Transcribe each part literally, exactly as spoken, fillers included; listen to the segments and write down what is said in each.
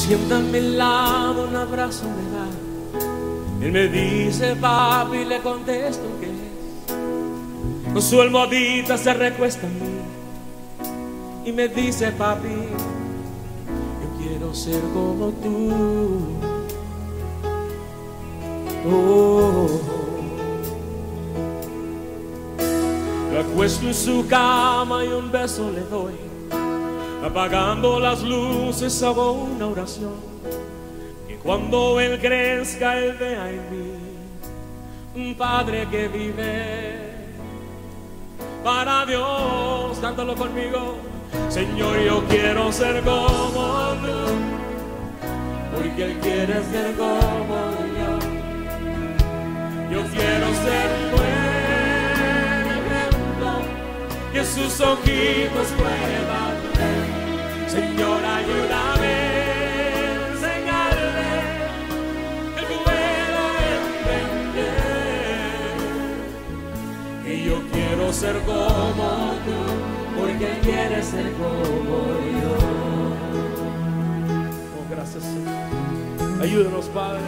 sienta a mi lado, un abrazo me da. Él me dice papi y le contesto que es. Con su almohadita se recuesta a mí y me dice papi, yo quiero ser como tú. Oh. Lo acuesto en su cama y un beso le doy. Apagando las luces hago una oración, que cuando él crezca él vea en mí un padre que vive para Dios. Cántalo conmigo. Señor, yo quiero ser como tú, porque él quiere ser como yo. Yo quiero ser buen ejemplo, que sus ojitos puedan ver. Señor, ayúdame a enseñarle que pueda entender que yo quiero ser como tú, porque él quiere ser como yo. Oh, gracias, Señor. Ayúdanos, Padre.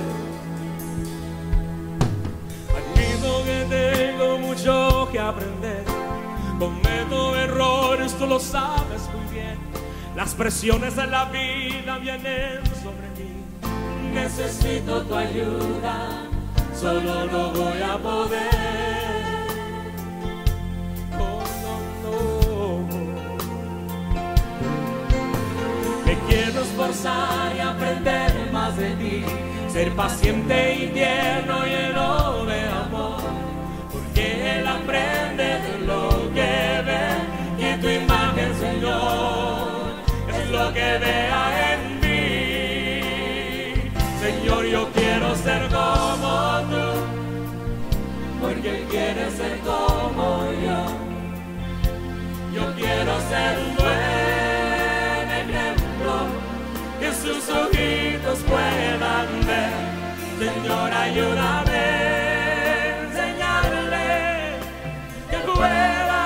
Admito que tengo mucho que aprender. Cometo errores, tú lo sabes muy bien. Las presiones de la vida vienen sobre mí. Necesito tu ayuda, solo no voy a poder. Oh, no, no. Me quiero esforzar y aprender más de ti, ser paciente y tierno, lleno de amor, porque él aprende de lo que ve, y tu imagen, Señor, lo que vea en mí. Señor, yo quiero ser como tú, porque él quiere ser como yo. Yo quiero ser un buen ejemplo, que sus ojitos puedan ver. Señor, ayúdame a enseñarle que pueda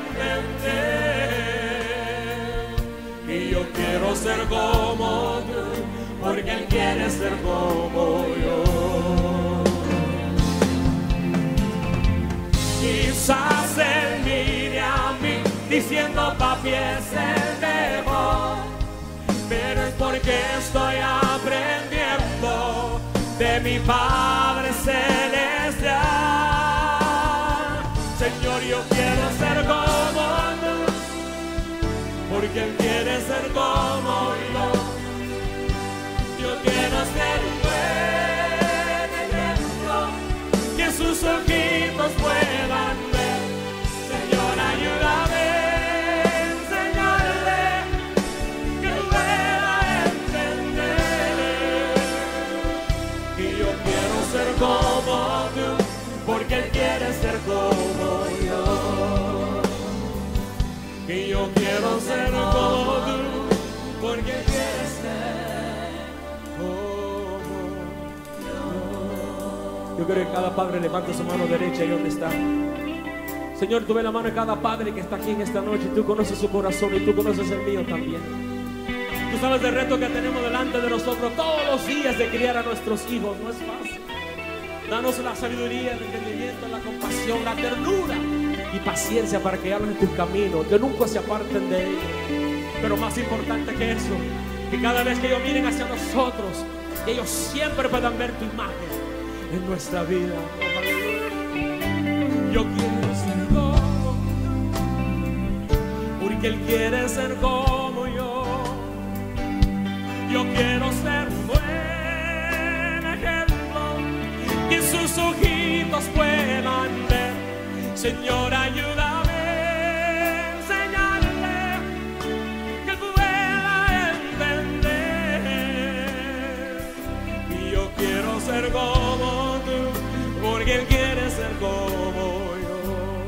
entender. Y yo quiero ser como tú, porque él quiere ser como yo. Quizás él mire a mí diciendo papi es el mejor, pero es porque estoy aprendiendo de mi Padre Celestial. Señor, yo quiero ser como tú, porque él quiere ser como yo. Yo quiero ser un buen ejemplo, que sus ojitos puedan ver. Señor, ayúdame a enseñarle que pueda entender. Y yo quiero ser como tú, porque él quiere ser como yo. Que yo quiero ser como tú, porque quieres ser como yo. Yo quiero que cada padre levante su mano derecha ahí donde está. Señor, tú ves la mano de cada padre que está aquí en esta noche. Tú conoces su corazón y tú conoces el mío también. Tú sabes el reto que tenemos delante de nosotros todos los días de criar a nuestros hijos. No es fácil. Danos la sabiduría, el entendimiento, la compasión, la ternura y paciencia para que hablen en tus caminos, que nunca se aparten de ellos. Pero más importante que eso, que cada vez que ellos miren hacia nosotros, que ellos siempre puedan ver tu imagen en nuestra vida. Yo quiero ser como, porque él quiere ser como yo. Yo quiero ser un buen ejemplo, que sus ojitos puedan ver. Señor, ayúdame a enseñarle que pueda entender. Y yo quiero ser como tú, porque él quiere ser como yo.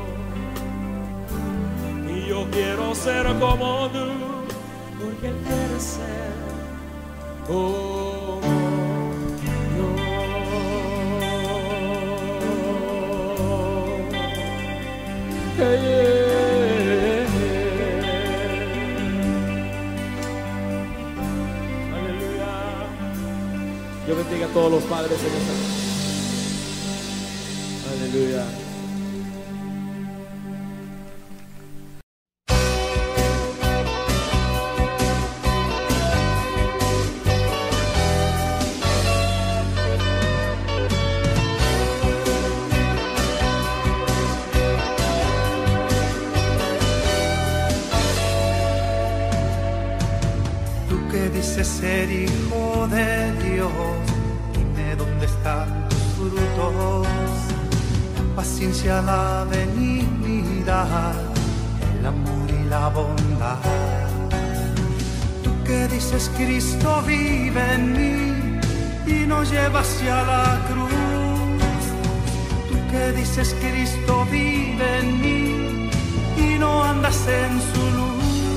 Y yo quiero ser como tú, porque él quiere ser como yo. Yeah, yeah, yeah. Aleluya. Dios bendiga a todos los padres en esta noche. Aleluya. Ser hijo de Dios, dime dónde están tus frutos, la paciencia, la benignidad, el amor y la bondad. Tú que dices Cristo vive en mí y nos lleva hacia la cruz. Tú que dices Cristo vive en mí y no andas en su luz.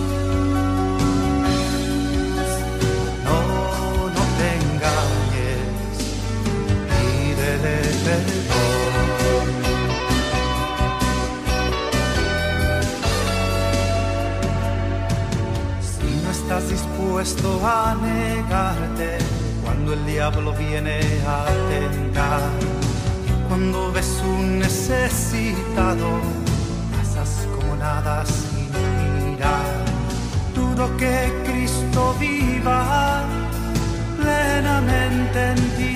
Si no estás dispuesto a negarte cuando el diablo viene a tentar, cuando ves un necesitado, pasas como nada sin mirar. Dudo que Cristo viva plenamente en ti.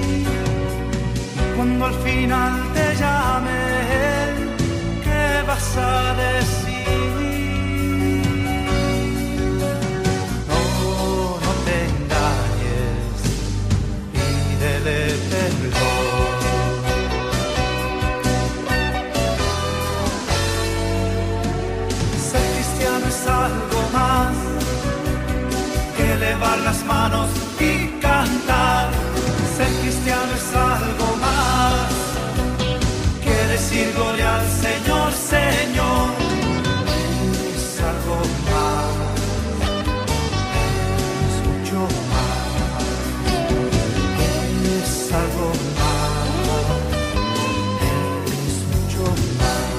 Cuando al final te llame Él, ¿qué vas a decir? No, no te engañes, pídele perdón. Ser cristiano es algo más que elevar las manos y cantar. Ser cristiano es algo más que decir gloria al Señor, Señor. Es algo más, es mucho más, es algo más, es mucho más.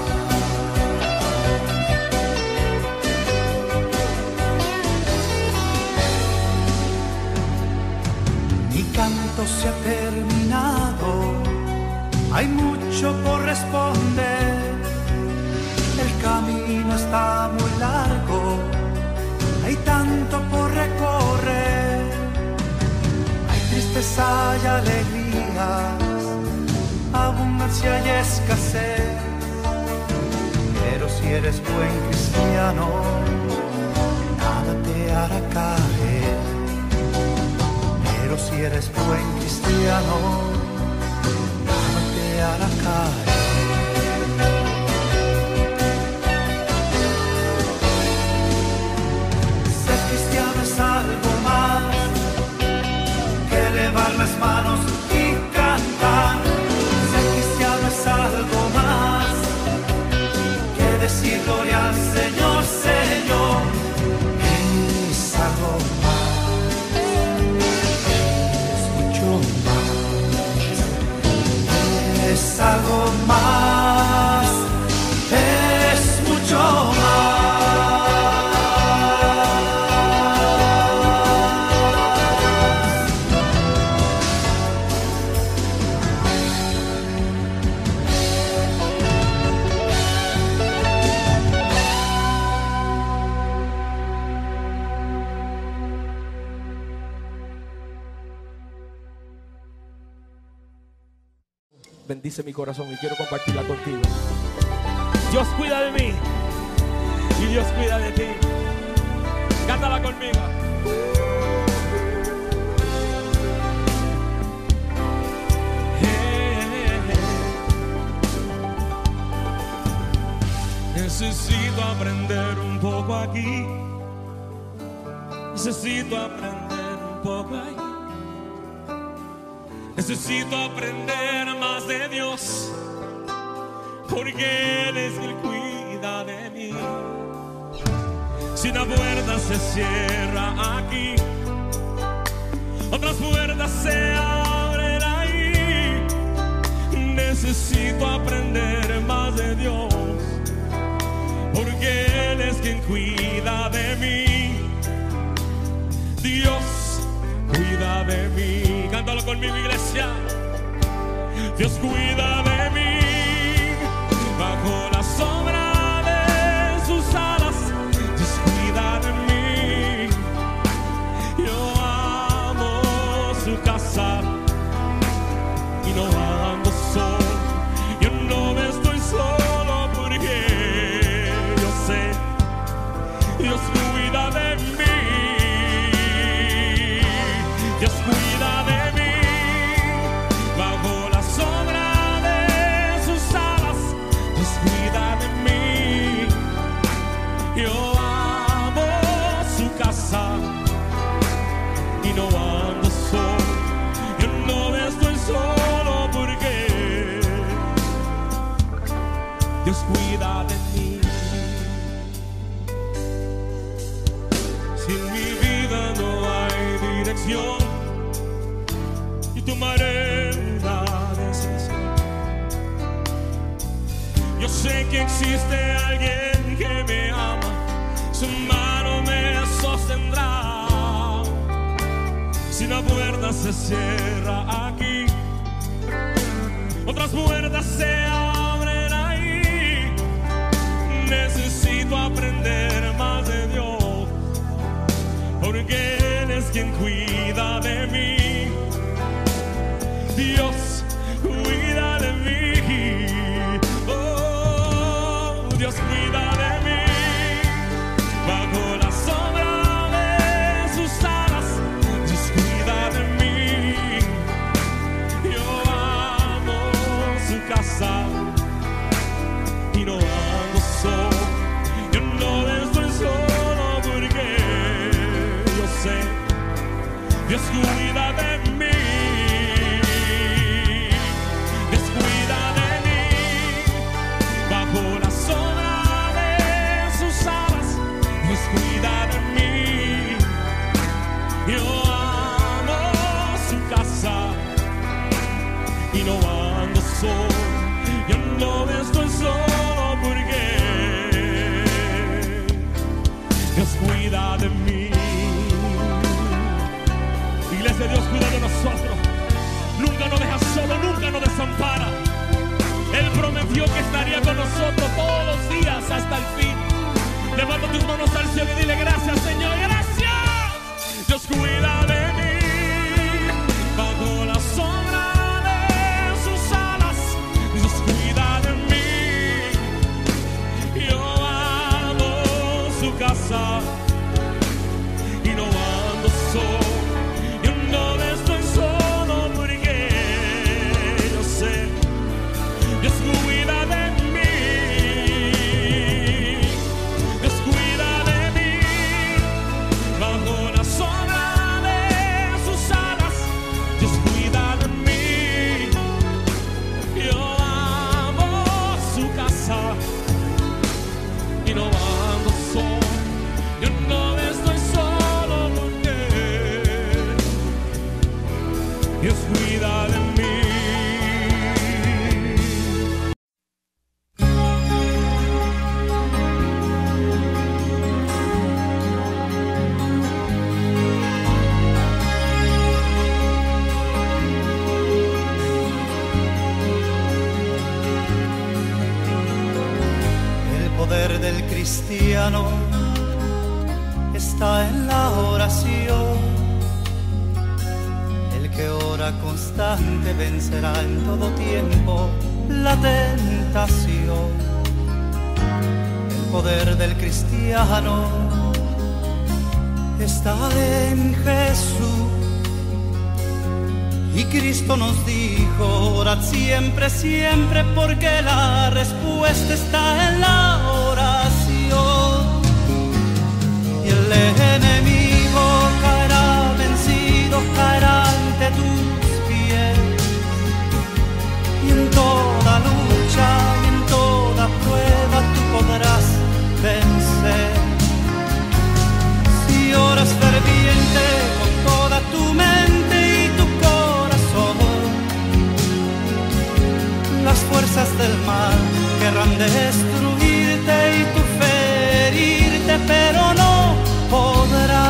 Mi canto se ha terminado, hay mucho por responder, el camino está muy largo, hay tanto por recorrer, hay tristeza y alegrías, abundancia y escasez, pero si eres buen cristiano, nada te hará caer. Pero si eres buen cristiano, nada te hará caer. Ser cristiano es algo más que elevar las manos y cantar. Ser cristiano es algo más que decir gloria al Señor, Señor. Es algo más. Es algo más, es mucho Bendice mi corazón y quiero compartirla contigo. Dios cuida de mí y Dios cuida de ti. Cántala conmigo. Necesito aprender un poco aquí. Necesito aprender un poco ahí. Necesito aprender más de Dios, porque Él es el que cuida de mí. Si una puerta se cierra aquí, otras puertas se abren ahí. Necesito aprender más de Dios, porque Él es quien cuida de mí. Dios cuida cuida de mí. Cántalo conmigo, iglesia. Dios cuida de mí bajo la sombra de sus alas. Dios cuida de mí. Yo amo su casa y no ando solo. Yo no me estoy solo porque yo sé Dios cuida de mí. Dios cuida de mí bajo la sombra de sus alas. Dios cuida de mí. Yo amo su casa y no ando solo. Yo no estoy solo porque Dios cuida de mí. Si en mi vida no hay dirección y tomaré una decisión, yo sé que existe alguien que me ama, su mano me sostendrá. Si una puerta se cierra aquí, otras puertas se abren ahí. Necesito aprender más de Dios, porque Él es quien cuida de mí. Dios cuida de mí. Oh, Dios cuida de mí bajo la sombra de sus alas. Dios cuida de mí. Yo amo su casa y no ando solo. Yo no estoy solo porque yo sé Dios cuida de mí. Dios cuida de mí bajo la sombra de sus alas. Dios cuida de mí. Yo amo su casa y no ando solo. Yo no estoy solo porque Dios cuida de mí. Iglesia, Dios cuida de nosotros. Nunca nos deja solo, nunca nos desampara. Él prometió que estaría con nosotros todos los días hasta el fin. Levanta tus manos al cielo y dile gracias, Señor, gracias. Dios cuida de mí bajo la sombra de sus alas. Dios cuida de mí. Yo amo su casa y no ando solo. Yo no estoy solo porque yo sé Dios cuida de mí. Dios cuida de mí bajo la sombra de sus alas. Dios cuida de mí. Yo amo su casa y no ando solo. Yo no estoy solo porque Dios cuida de mí. El poder del cristiano está en la oración. El que ora constante vencerá en todo tiempo la tentación. El poder del cristiano está en Jesús. Y Cristo nos dijo, orad siempre, siempre, porque la respuesta está en la oración. Y el enemigo caerá vencido, caerá ante tus pies. Y en toda lucha y en toda prueba tú podrás vencer. Si oras ferviente con toda tu mente y tu corazón, las fuerzas del mal querrán destruirte y tú ferirte, pero no podrás.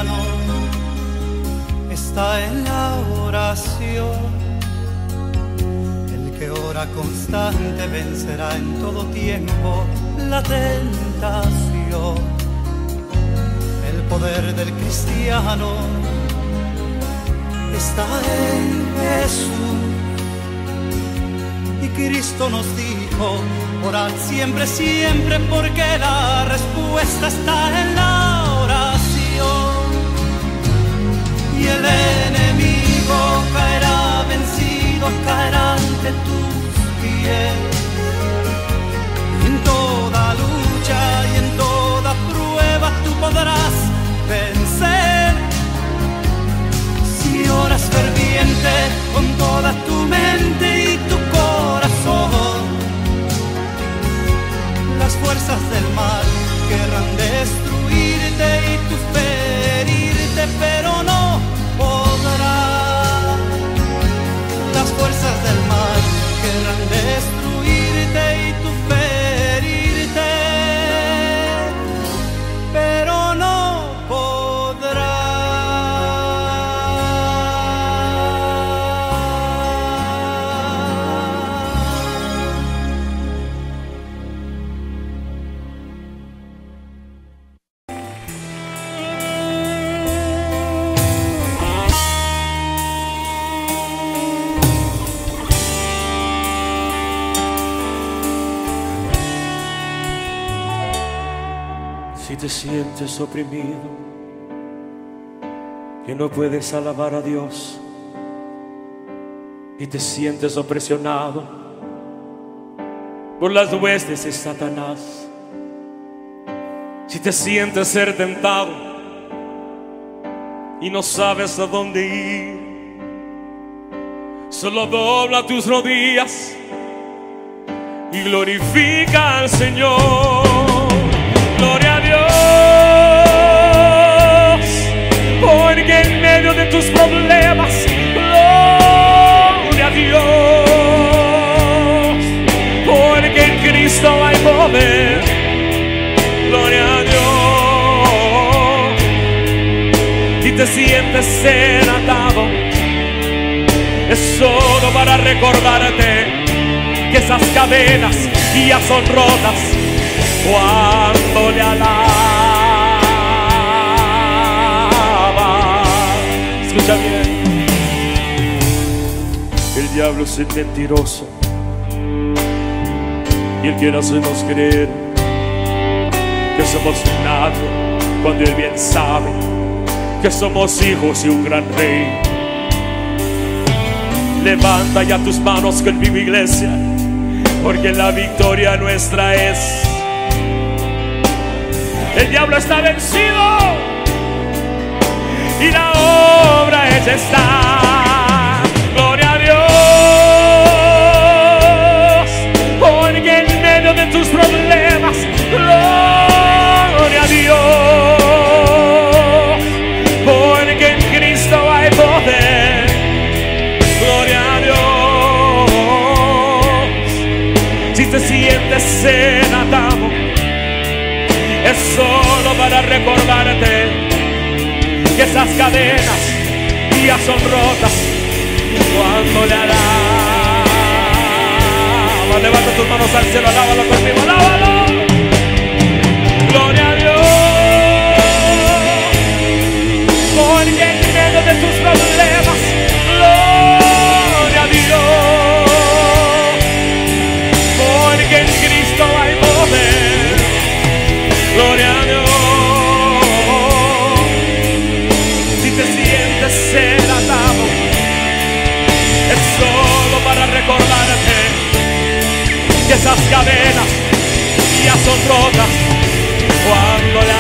cristiano está en la oración. El que ora constante vencerá en todo tiempo la tentación. El poder del cristiano está en Jesús. Y Cristo nos dijo: orad siempre, siempre, porque la respuesta está en la oración. Y el enemigo caerá vencido, caerá ante tus pies. Y en toda lucha y en toda prueba tú podrás vencer. Si oras ferviente con toda tu mente y tu corazón, las fuerzas del mal querrán destruirte y tú ferirte, pero no podrás. Las fuerzas del mal querrán destruirte y tú ferirte, pero no podrás. Si te sientes oprimido, que no puedes alabar a Dios, y te sientes opresionado por las huestes de Satanás, si te sientes ser tentado y no sabes a dónde ir, solo dobla tus rodillas y glorifica al Señor. Gloria a Dios, porque en medio de tus problemas, gloria a Dios, porque en Cristo hay poder. Gloria a Dios. Si te sientes ser atado, es solo para recordarte que esas cadenas ya son rotas cuando le alaba. Escucha bien. El diablo es el mentiroso y él quiere hacernos creer que somos nada, cuando él bien sabe que somos hijos de un gran rey. Levanta ya tus manos conmigo, iglesia, porque la victoria nuestra es. El diablo está vencido y la obra hecha está. Gloria a Dios, porque en medio de tus problemas, gloria a Dios, porque en Cristo hay poder. Gloria a Dios. Si te sientes ser atado, es solo para recordarte que esas cadenas ya son rotas cuando le alaba. Levanta tus manos al cielo, alábalo conmigo, alábalo. Gloria a Dios, porque en medio de tus problemas, gloria a Dios, porque en Cristo hay poder. Gloria a Dios. Si te sientes ser atado, es solo para recordarte que esas cadenas ya son rotas cuando le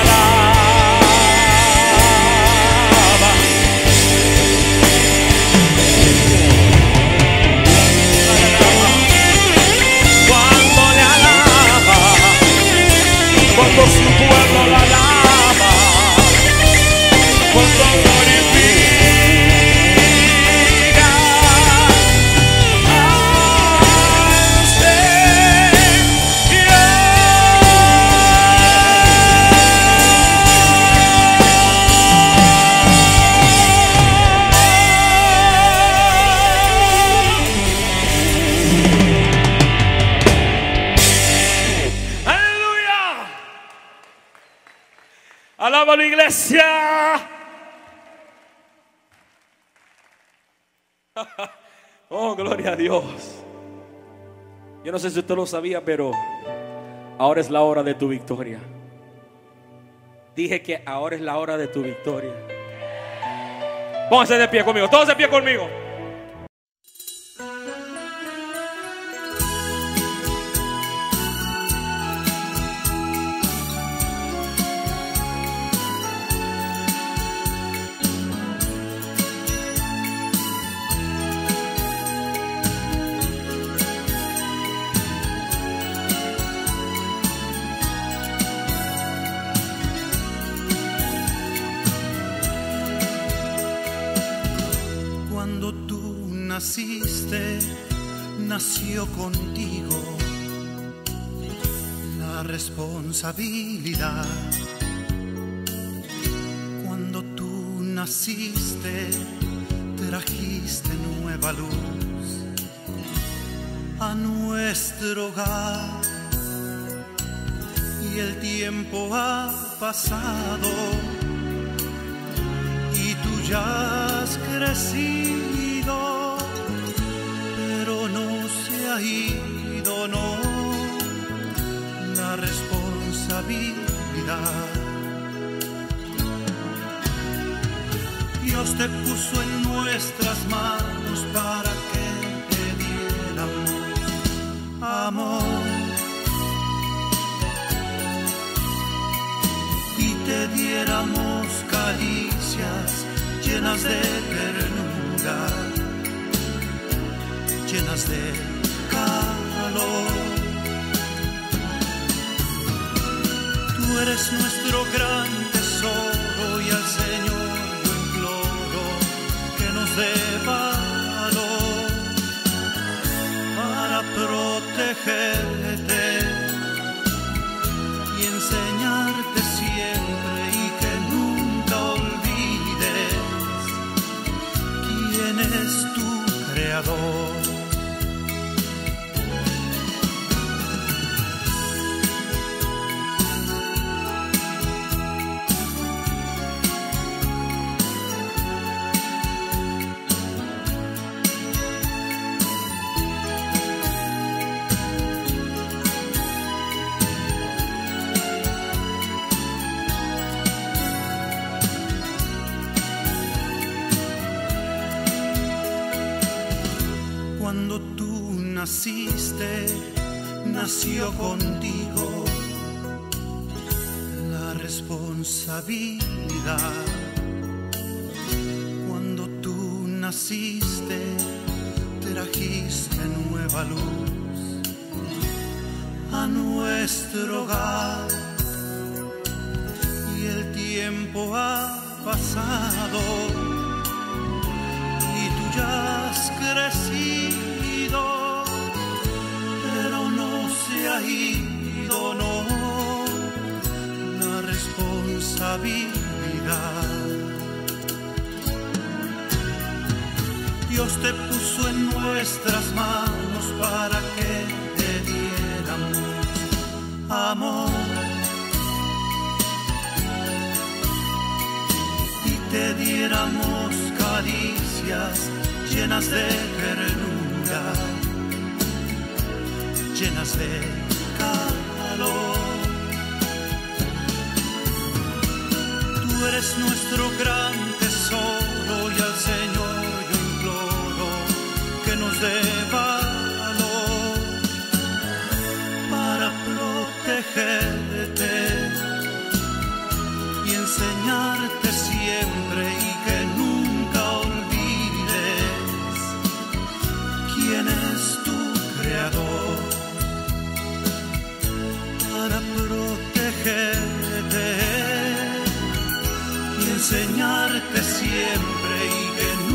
alaba. Cuando le alaba, cuando su pueblo la alaba, cuando glorifica al Señor. alábalo, iglesia. Oh, gloria a Dios. Yo no sé si usted lo sabía, pero ahora es la hora de tu victoria. Dije que ahora es la hora de tu victoria. Pónganse de pie conmigo, todos de pie conmigo. Naciste, nació contigo la responsabilidad. Cuando tú naciste, trajiste nueva luz a nuestro hogar. Y el tiempo ha pasado y tú ya has crecido. Pero no se ha ido, no, la responsabilidad. Dios te puso en nuestras manos para que te diéramos amor y te diéramos caricias llenas de ternura, llenas de calor. Tú eres nuestro gran tesoro y al Señor yo imploro que nos dé valor para protegerte y enseñarte siempre y que nunca olvides quién es tu Creador. Cuando tú naciste, nació contigo la responsabilidad. Cuando tú naciste, trajiste nueva luz a nuestro hogar. Y el tiempo ha pasado y tú ya has crecido, pero no se ha ido, no, la responsabilidad. Dios te puso en nuestras manos para que te diéramos amor y te diéramos caricias llenas de ternura, llenas de calor. Tú eres nuestro gran tesoro y al Señor yo imploro que nos dé valor para protegerte y enseñarte siempre y que nunca olvides quién es tu Creador, para protegerte y enseñarte siempre y que nunca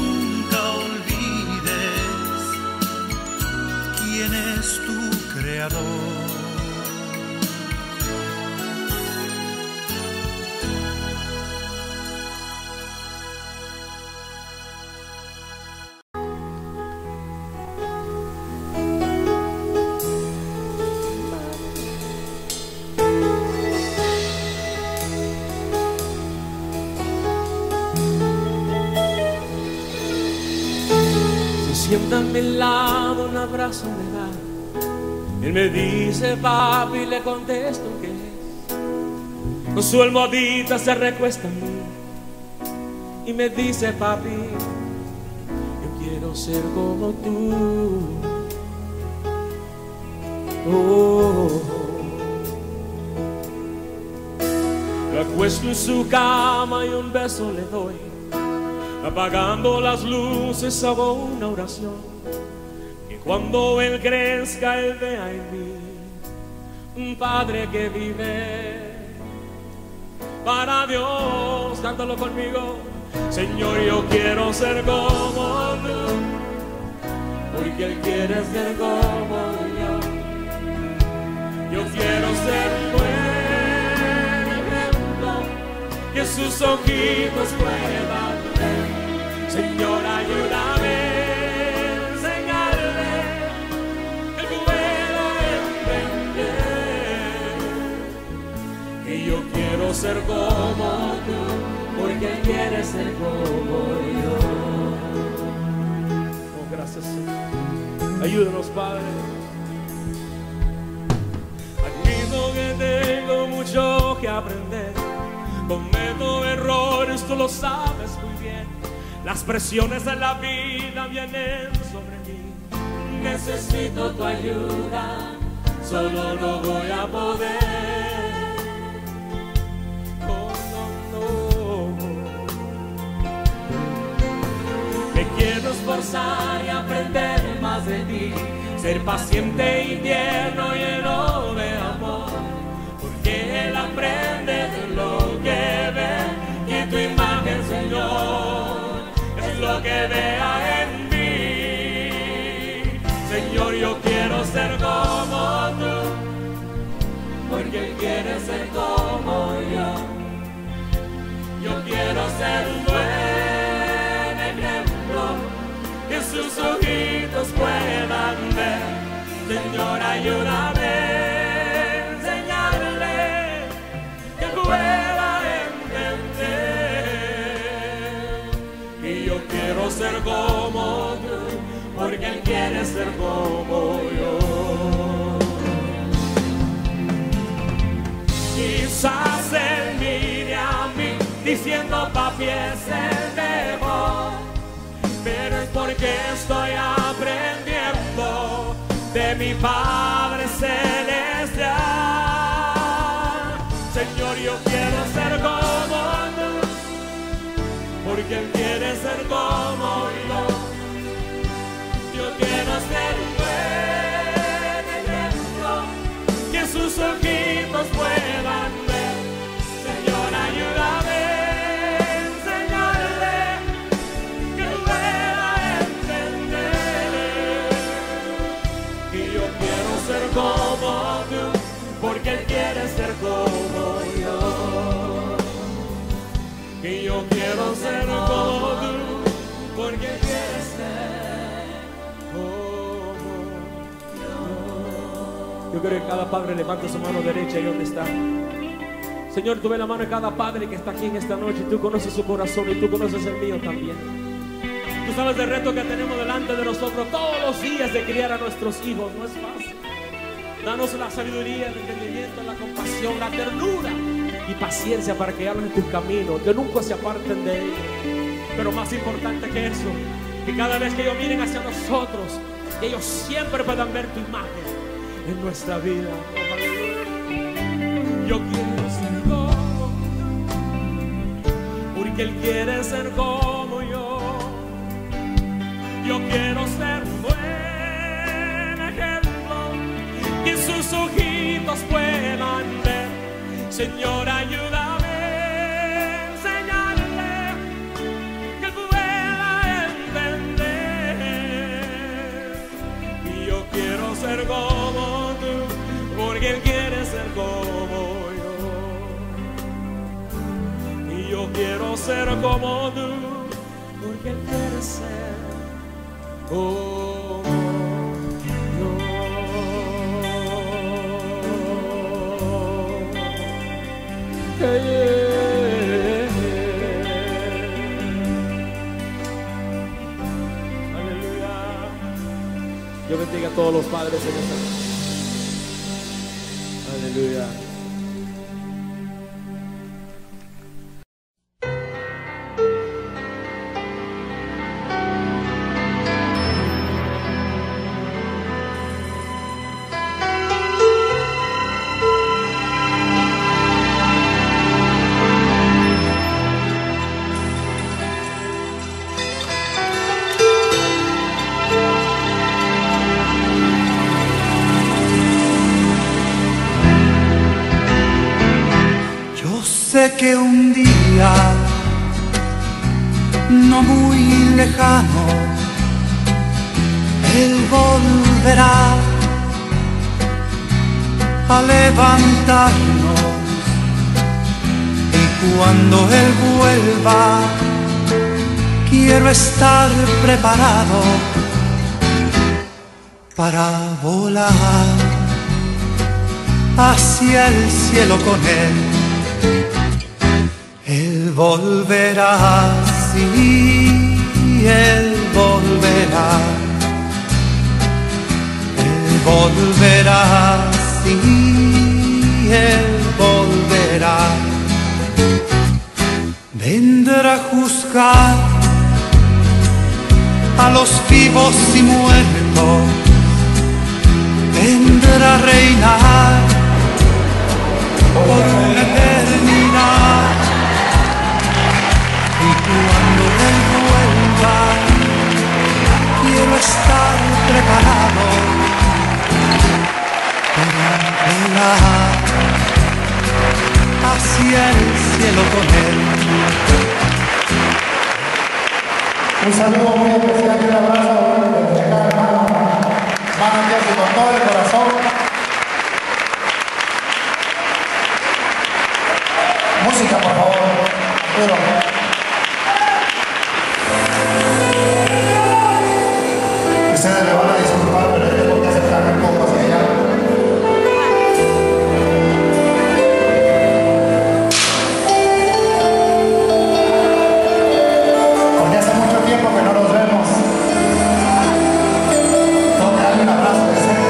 sienta a mi lado, un abrazo me da. Él me dice papi, y le contesto que es. Con su almohadita se recuesta a mí y me dice papi, yo quiero ser como tú. Oh. Lo acuesto en su cama y un beso le doy. Apagando las luces hago una oración, que cuando él crezca él vea en mí un padre que vive para Dios. Cántalo conmigo. Señor, yo quiero ser como tú, porque él quiere ser como yo. Yo quiero ser buen ejemplo, que sus ojitos puedan ver. Señor, ayúdame a enseñarle que pueda entender que yo quiero ser como tú, porque él quiere ser como yo. Oh, gracias, Señor. Ayúdanos, Padre. Admito que tengo mucho que aprender. Cometo errores, tú lo sabes muy bien. Las presiones de la vida vienen sobre mí. Necesito tu ayuda, solo no voy a poder. Oh, no, no. Me quiero esforzar y aprender más de ti, ser paciente y tierno, lleno de amor, porque él aprende de lo que ve, y tu imagen, Señor, lo que vea en mí. Señor, yo quiero ser como tú, porque él quiere ser como yo. Yo quiero ser un buen ejemplo, que sus ojitos puedan ver. Señor, ayúdame a enseñarle que pueda entender. Y yo quiero ser como tú, porque él quiere ser como yo. Quizás él mire a mí diciendo papi es el mejor, pero es porque estoy aprendiendo de mi Padre Celestial. Señor, yo quiero ser como tú, porque él quiere ser como yo. Yo quiero ser un buen ejemplo, que sus ojitos puedan ver. Señor, ayúdame a enseñarle que pueda entender. Y yo quiero ser como tú, porque él quiere ser como yo. Y yo quiero ser como tú, porque él quiere ser como yo. Yo quiero que cada padre levante su mano derecha ahí donde está. Señor, tú ves la mano de cada padre que está aquí en esta noche. Tú conoces su corazón y tú conoces el mío también. Tú sabes el reto que tenemos delante de nosotros todos los días de criar a nuestros hijos. No es fácil. Danos la sabiduría, el entendimiento, la compasión, la ternura y paciencia para que hablen en tus caminos, que nunca se aparten de ellos. Pero más importante que eso, que cada vez que ellos miren hacia nosotros, que ellos siempre puedan ver tu imagen en nuestra vida. Oh, aleluya. Yo quiero ser como tú, porque él quiere ser como yo. Yo quiero ser un buen ejemplo, que sus ojitos puedan ver. Señor, ayúdame a enseñarle que pueda entender. Y yo quiero ser como tú, porque él quiere ser como yo. Y yo quiero ser como tú, porque él quiere ser como yo. Yeah, yeah, yeah. Aleluya. Dios bendiga a todos los padres en esta noche. Aleluya. Sé que un día, no muy lejano, Él volverá a levantarnos, y cuando Él vuelva, quiero estar preparado para volar hacia el cielo con Él. Él volverá, sí, Él volverá. Él volverá, sí, Él volverá. Vendrá a juzgar a los vivos y muertos. Vendrá a reinar por una eternidad. Y cuando Él vuelva, quiero estar preparado para volar hacia el cielo con Él. Un saludo muy especial y un abrazo desde acá, hermano. Hermano Jesse, con todo el corazón. Música, por favor. Pero... ustedes me van a disculpar, pero yo tengo que acercarme un poco hacia allá. Porque hace mucho tiempo que no nos vemos. Tengo que darle un abrazo de cerca.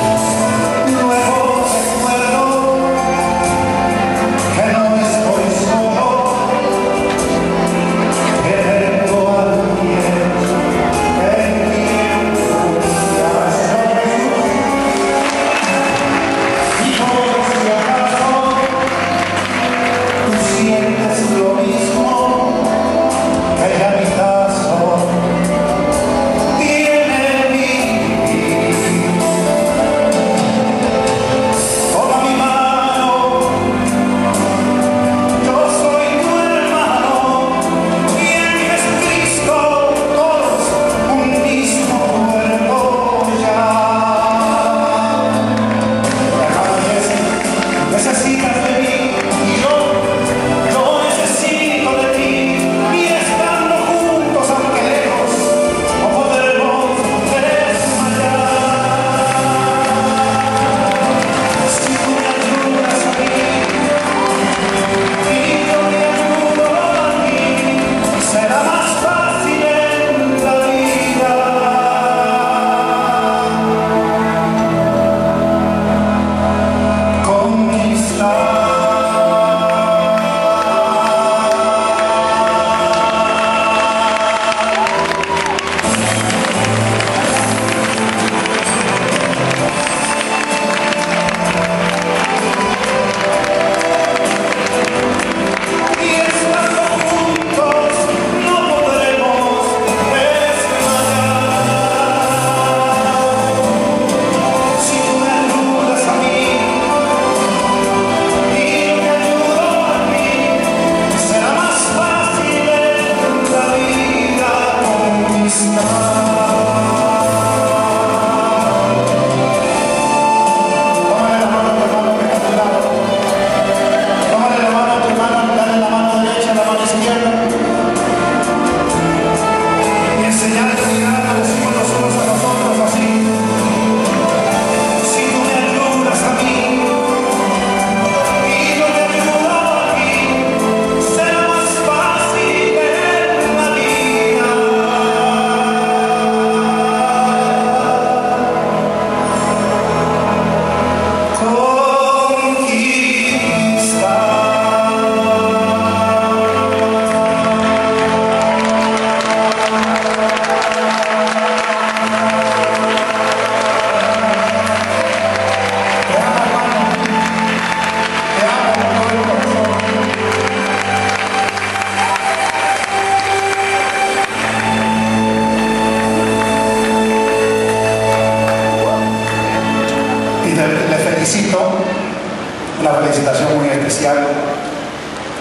Luego recuerdo que no estoy solo.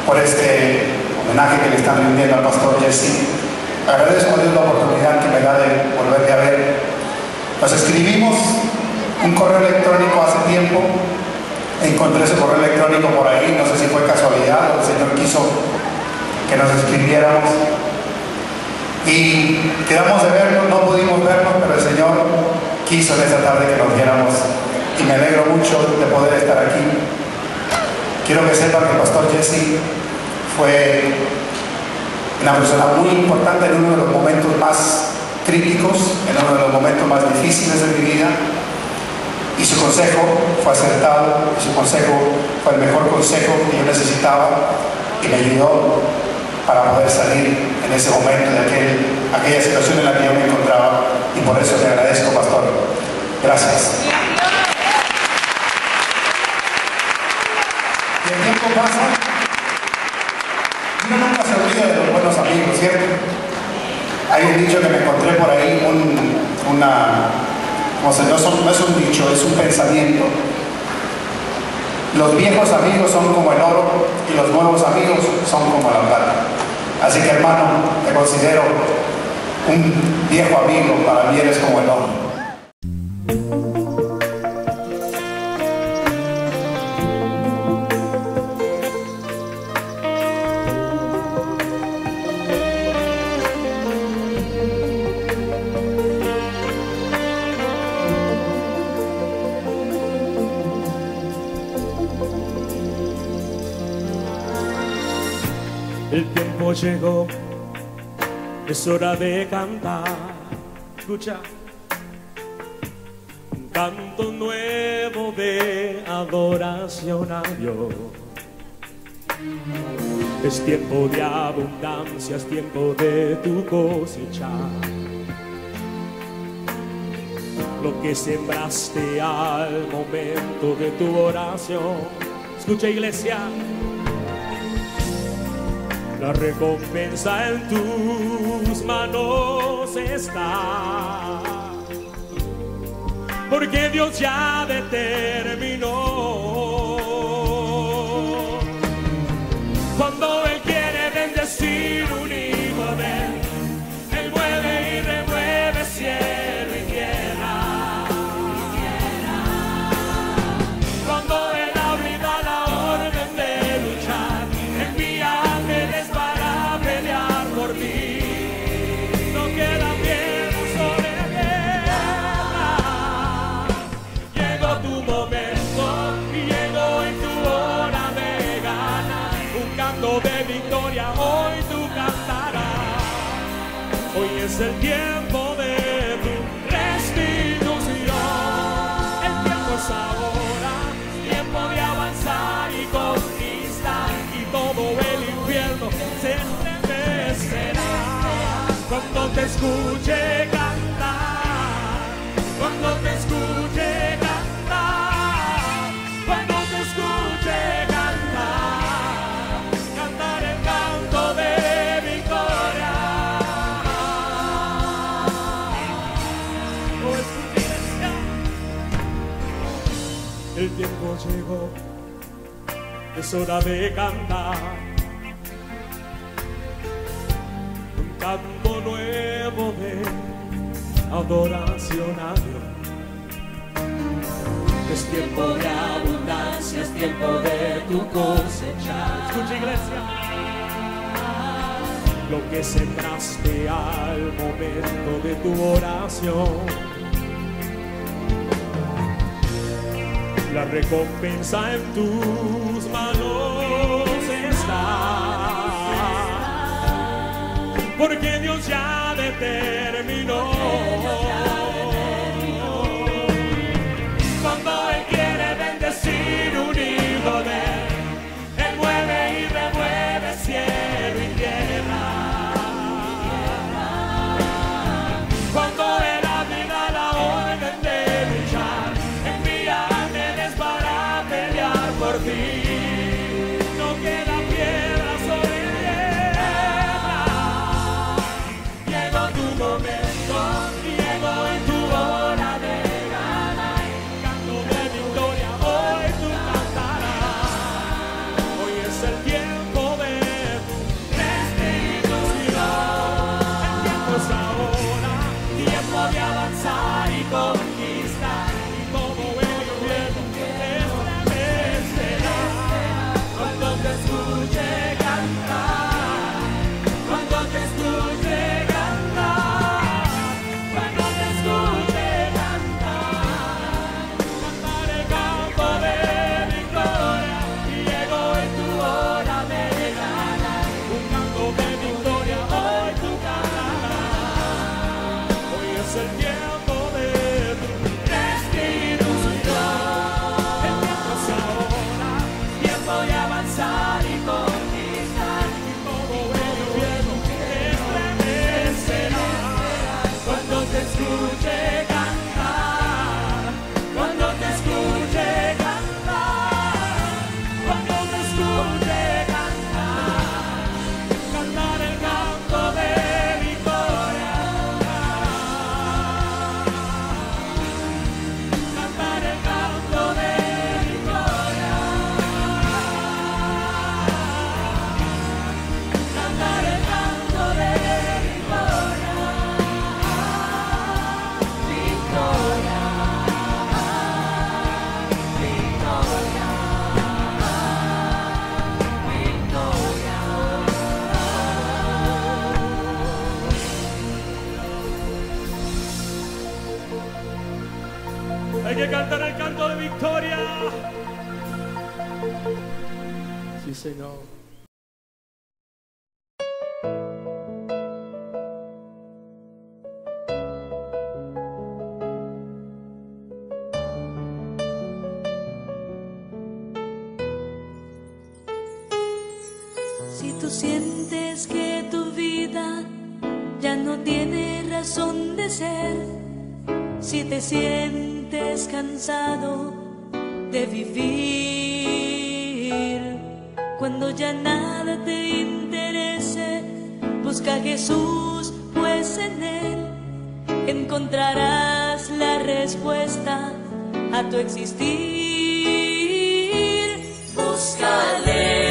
por este homenaje que le están rindiendo al pastor Jesse. Agradezco a Dios la oportunidad que me da de volverle a ver. Nos escribimos un correo electrónico hace tiempo. Encontré ese correo electrónico por ahí, no sé si fue casualidad o el Señor quiso que nos escribiéramos. Y quedamos de vernos, no pudimos vernos, pero el Señor quiso en esa tarde que nos viéramos. Y me alegro mucho de poder estar aquí. Quiero que sepan que el pastor Jesse fue una persona muy importante en uno de los momentos más críticos, en uno de los momentos más difíciles de mi vida, y su consejo fue acertado, y su consejo fue el mejor consejo que yo necesitaba, y me ayudó para poder salir en ese momento de aquel, aquella situación en la que yo me encontraba, y por eso le agradezco, pastor. Gracias. Y el tiempo pasa. Uno nunca se olvida de los buenos amigos, ¿cierto? Hay un dicho que me encontré por ahí, un, una, no sé, no, son, no es un dicho, es un pensamiento. Los viejos amigos son como el oro y los nuevos amigos son como la plata. Así que, hermano, te considero un viejo amigo, para mí eres como el oro. El tiempo llegó, es hora de cantar. Escucha, un canto nuevo de adoración a Dios. Es tiempo de abundancia, es tiempo de tu cosecha. Lo que sembraste al momento de tu oración. Escucha, iglesia. La recompensa en tus manos está, porque Dios ya determinó. Cuando Él quiere bendecir un hijo de Él, Él mueve y remueve cielo y tierra. Cuando Él abre y da la orden de luchar, envía ángeles para pelear por ti. No queda miedo sobre guerra. Llegó tu momento y llegó en tu hora de ganar. Un canto de victoria hoy tú cantarás. Hoy es el tiempo de tu restitución. El tiempo es ahora, tiempo de avanzar y conquistar, y todo el infierno se estremecerá cuando te escuche cantar, cuando te escuche cantar, cuando te escuche cantar, cantar el canto de victoria. Oh, es tu iglesia. El tiempo llegó, es hora de cantar un canto nuevo de adoración a Dios. Es tiempo de abundancia, es tiempo de tu cosecha. Escucha, iglesia. Lo que sembraste al momento de tu oración, la recompensa en tus manos está, porque Dios ya determinó. Cuando Él quiere bendecir un hijo de Él, Él mueve y remueve cielo y tierra. Cuando Él abre y da la orden de luchar, envía ángeles para pelear por ti. No queda piedra sobre tierra. Llegó tu momento, llegó en puede cantar el canto de victoria. Sí, Señor. Si tú sientes que tu vida ya no tiene razón de ser, si te sientes cansado de vivir, cuando ya nada te interese, busca a Jesús, pues en Él encontrarás la respuesta a tu existir. Búscale.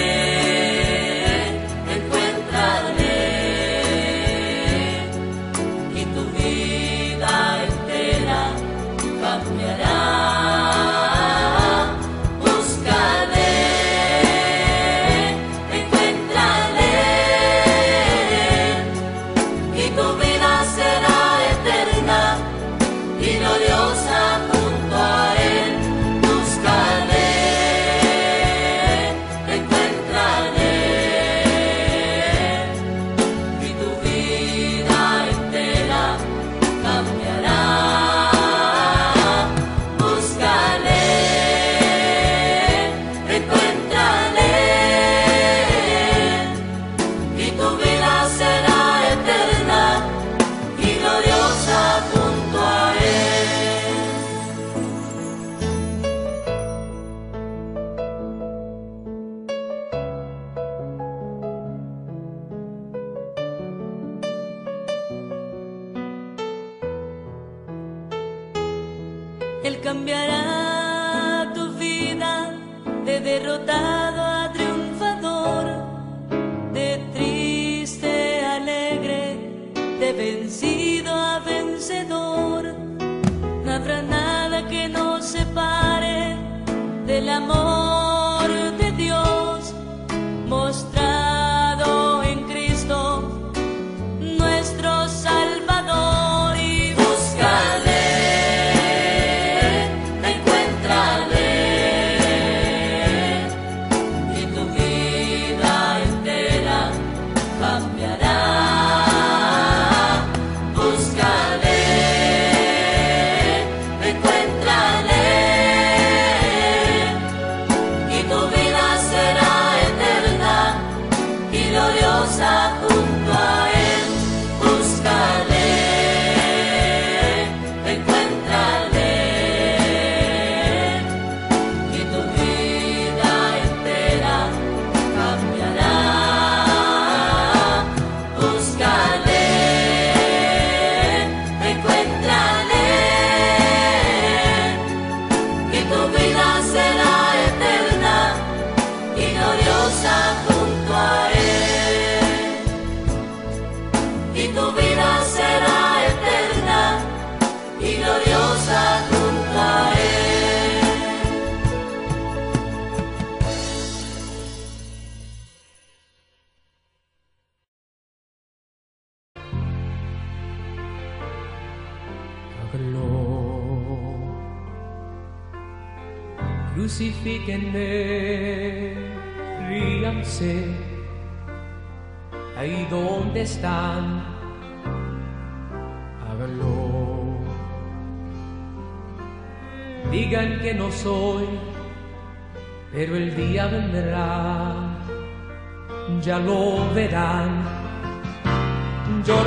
Él cambiará tu vida de derrotado a triunfador, de triste a alegre, de vencido a vencedor. No habrá nada que nos separe del amor de Dios mostrado en Cristo, nuestro Salvador. Y búscale. Crucifíquenme, ríanse, ahí donde están, háganlo. Digan que no soy, pero el día vendrá, ya lo verán. Yo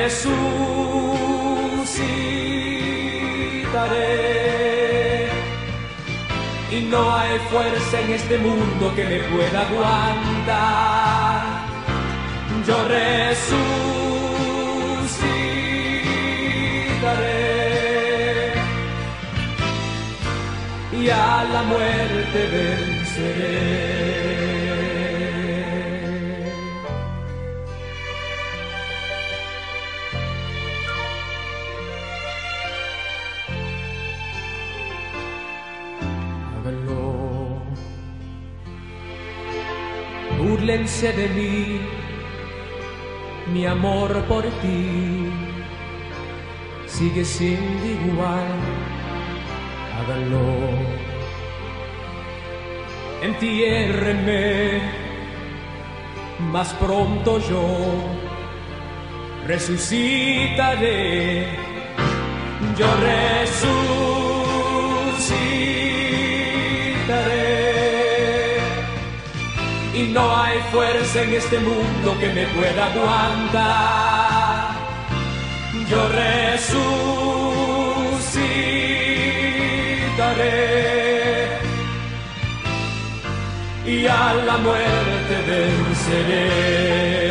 resucitaré. Y no hay fuerza en este mundo que me pueda aguantar. Yo resucitaré y a la muerte venceré. Búrlense de mí, mi amor por ti sigue siendo igual, háganlo. Entiérrenme, más pronto yo resucitaré, yo resucitaré. Y no hay fuerza en este mundo que me pueda aguantar, yo resucitaré. Y a la muerte venceré.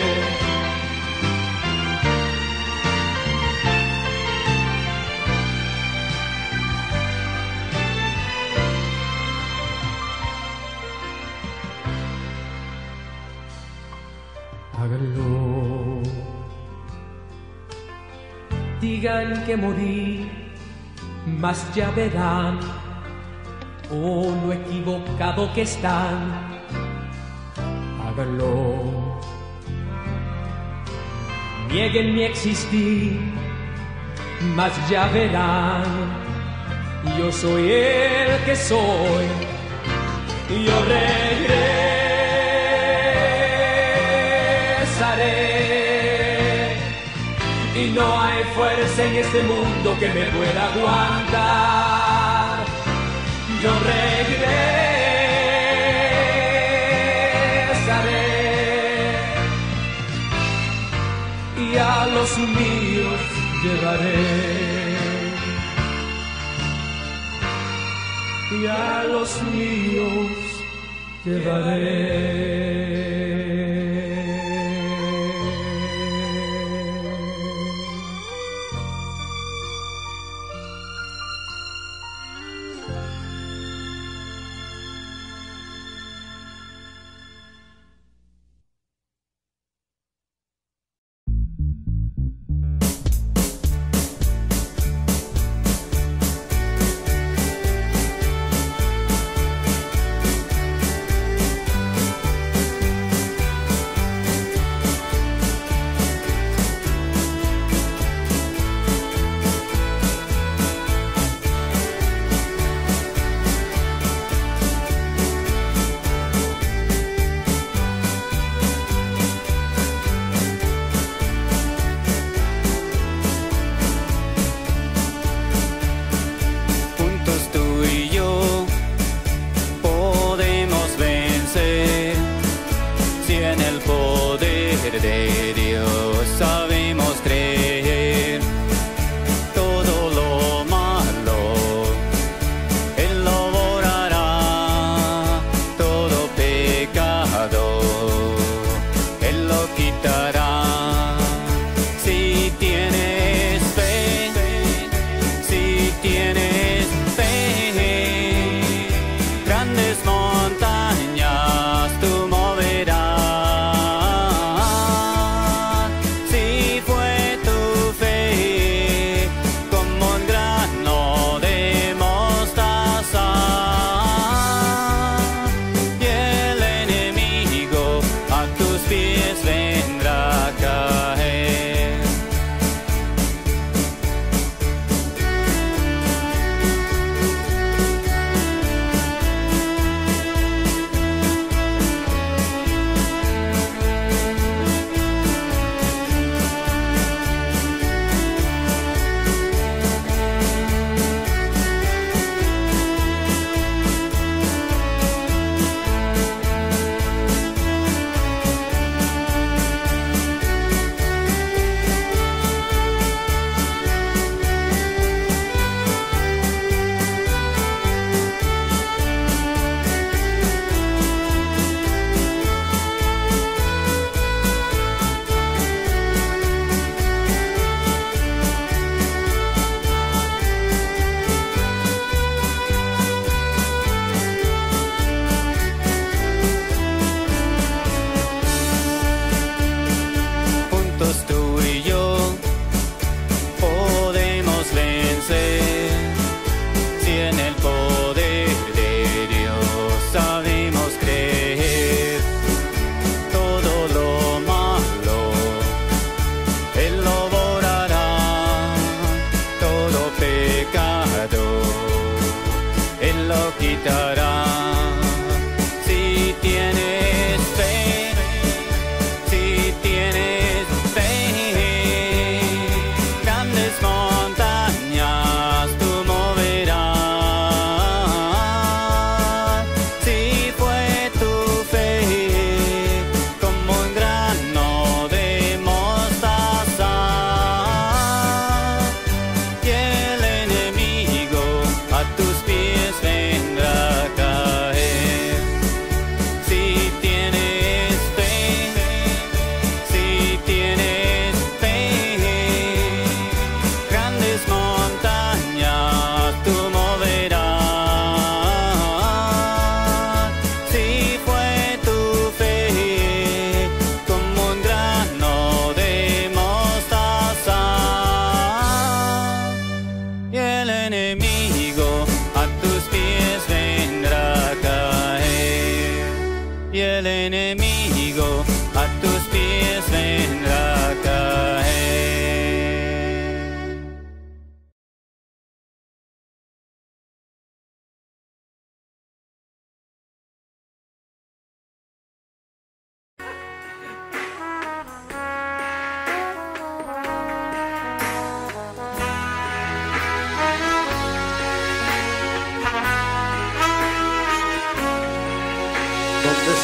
Háganlo. Digan que morí, mas ya verán oh, lo equivocado que están. Háganlo. Nieguen mi existir, mas ya verán, yo soy el que soy, yo regresaré. Y no hay fuerza en este mundo que me pueda aguantar, yo regresaré. Y a los míos llevaré, y a los míos llevaré.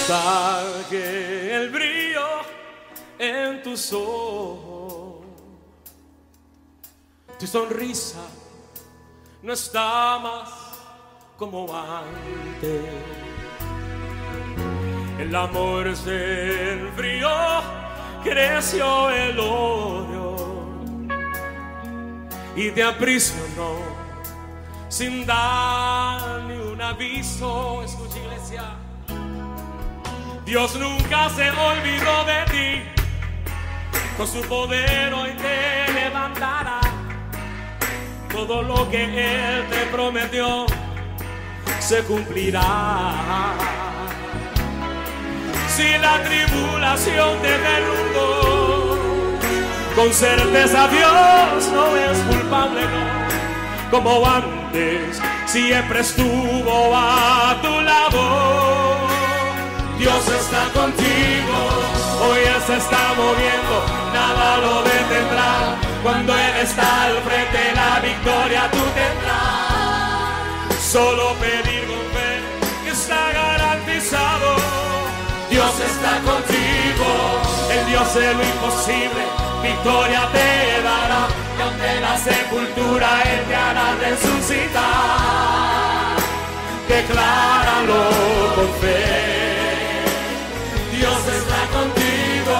nostalgia, el brillo en tus ojos. Tu sonrisa no está más como antes. El amor se enfrió, creció el odio y te aprisionó sin dar ni un aviso. Escucha, iglesia, Dios nunca se olvidó de ti, con su poder hoy te levantará. Todo lo que Él te prometió se cumplirá. Si la tribulación te derrumbó, con certeza Dios no es culpable, no. Como antes siempre estuvo a tu lado. Dios está contigo, hoy Él se está moviendo, nada lo detendrá. Cuando Él está al frente, la victoria tú tendrás. Solo pedir con fe, que está garantizado. Dios está contigo, el Dios de lo imposible, victoria te dará. Y ante la sepultura Él te hará resucitar. Decláralo con fe, Dios está contigo.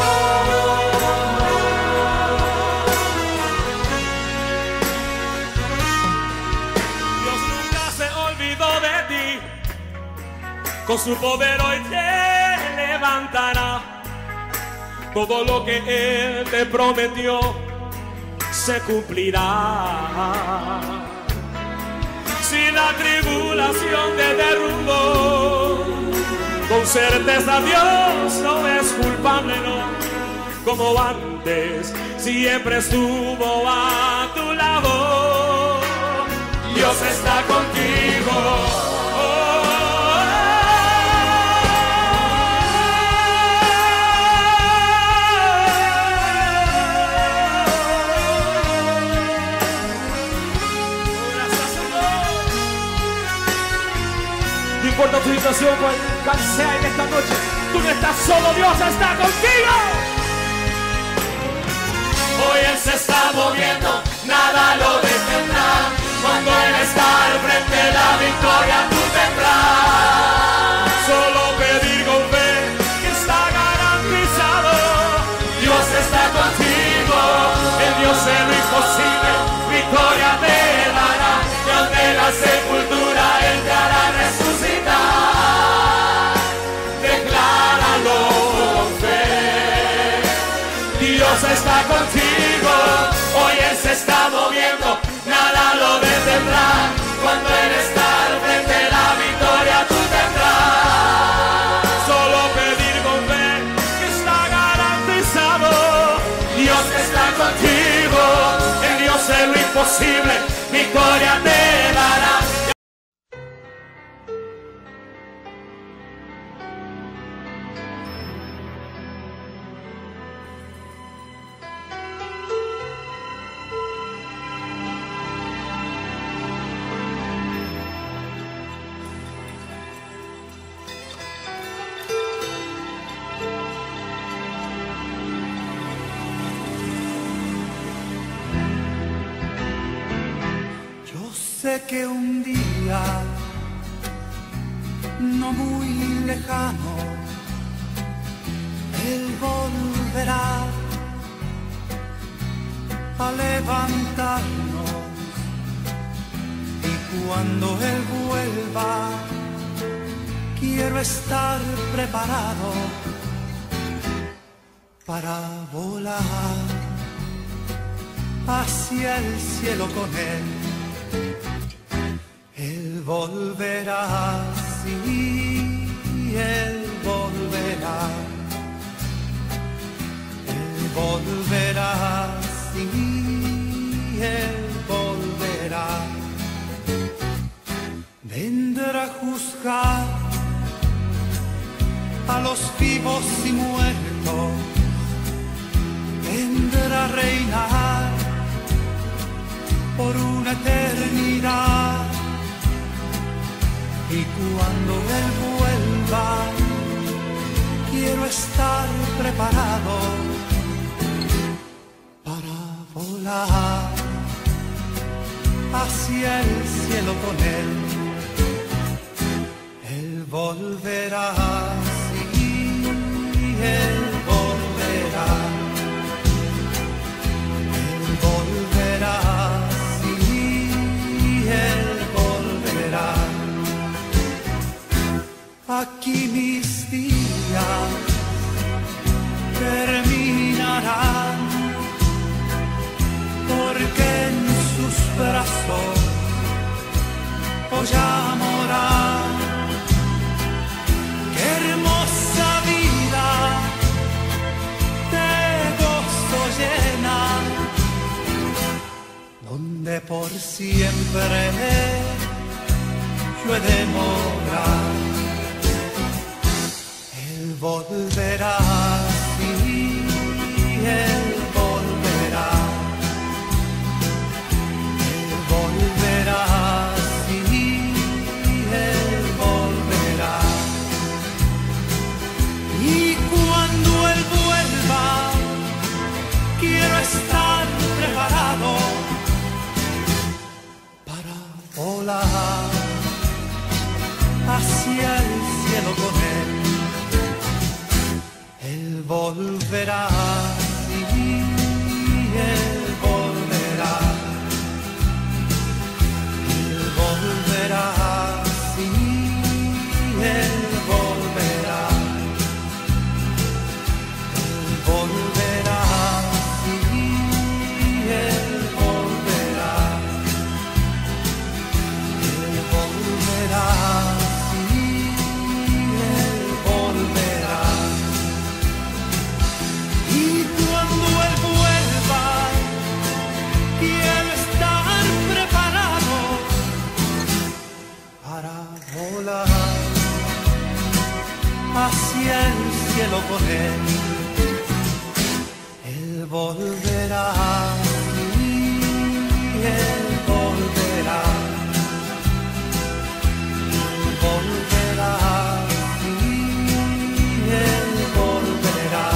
Dios nunca se olvidó de ti, con su poder hoy te levantará. Todo lo que Él te prometió se cumplirá. Si la tribulación te derrumbó, con certeza Dios no es culpable, no. Como antes siempre estuvo a tu lado. Dios está contigo. No importa tu situación, cual sea en esta noche, tú no estás solo, Dios está contigo. Hoy Él se está moviendo, nada lo detendrá. Cuando Él está al frente, la victoria tú tendrás. Solo pedir con fe, que está garantizado. Dios está contigo, el Dios de lo imposible, victoria te dará. Y ante la sepultura Él te hará resucitar. Decláralo con fe, Dios está contigo, hoy Él se está moviendo, nada lo detendrá. Cuando Él está al frente, la victoria tú tendrás. Solo pedir con fe, que está garantizado. Dios está contigo, el Dios de lo imposible, victoria te dará. Sé que un día, no muy lejano, Él volverá a levantarnos. Y cuando Él vuelva, quiero estar preparado para volar hacia el cielo con Él. Él volverá, sí, Él volverá. Él volverá, sí, Él volverá. Vendrá a juzgar a los vivos y muertos. Vendrá a reinar por una eternidad. Y cuando Él vuelva, quiero estar preparado para volar hacia el cielo con él. Él volverá, sí, él volverá. Él volverá, sí, él volverá. Aquí mis días terminarán, porque en sus brazos voy a morar. Qué hermosa vida de gozo llena, donde por siempre yo he de morar. Él volverá, sí, él volverá. Él volverá, sí, él volverá. Y cuando él vuelva, quiero estar preparado para volar hacia el cielo con él. Él volverá, sí, él volverá. Él volverá, sí, él volverá. Él volverá, sí, él volverá. Él volverá, sí, él volverá. Y cuando él vuelva, quiero estar preparado para volar hacia el cielo con él. Él volverá, sí, él volverá. Él volverá, sí, él volverá.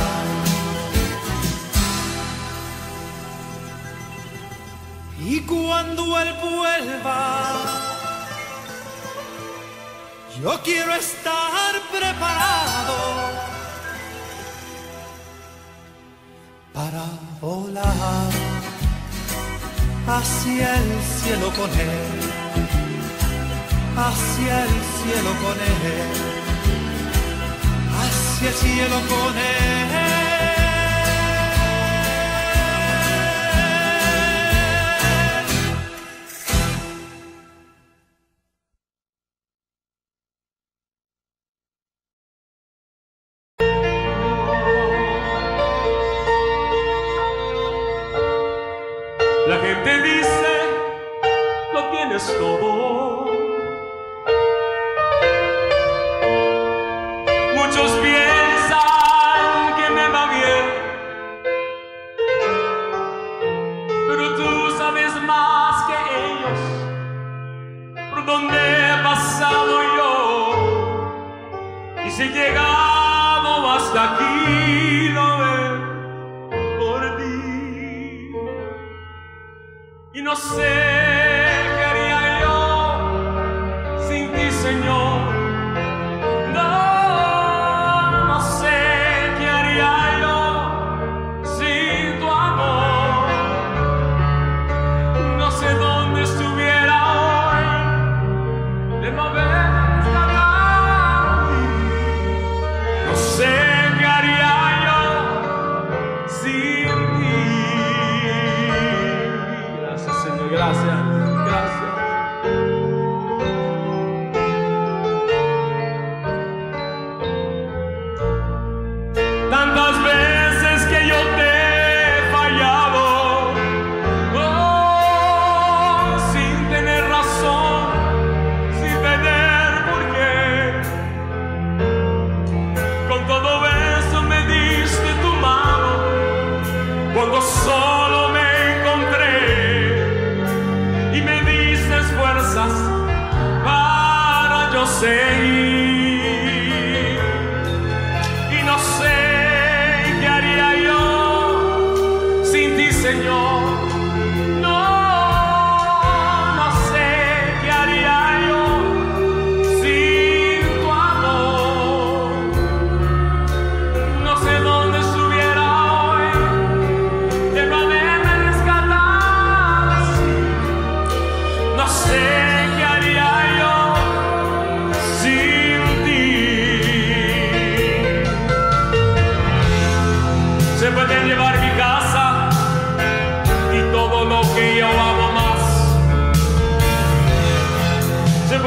Y cuando él vuelva, yo quiero estar preparado para volar hacia el cielo con él, hacia el cielo con él, hacia el cielo con él. La gente dice, lo tienes todo. Muchos piensan que me va bien, pero tú sabes más que ellos por donde he pasado yo. Y si he llegado hasta aquí, lo ves por ti. Y no sé qué haría yo sin ti, Señor. No, no sé qué haría yo sin tu amor. No sé dónde estuviera hoy de no haber estado ahí. No sé qué haría yo sin ti. Gracias, Señor, gracias.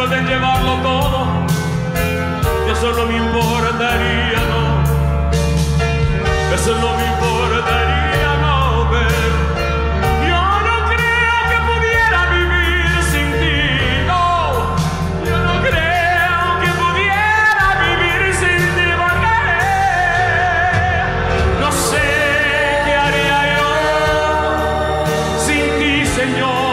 pueden llevarlo todo, eso no me importaría, no, eso no me importaría, no ver. Yo no creo que pudiera vivir sin ti, no, yo no creo que pudiera vivir sin ti, porque no sé qué haría yo sin ti, Señor.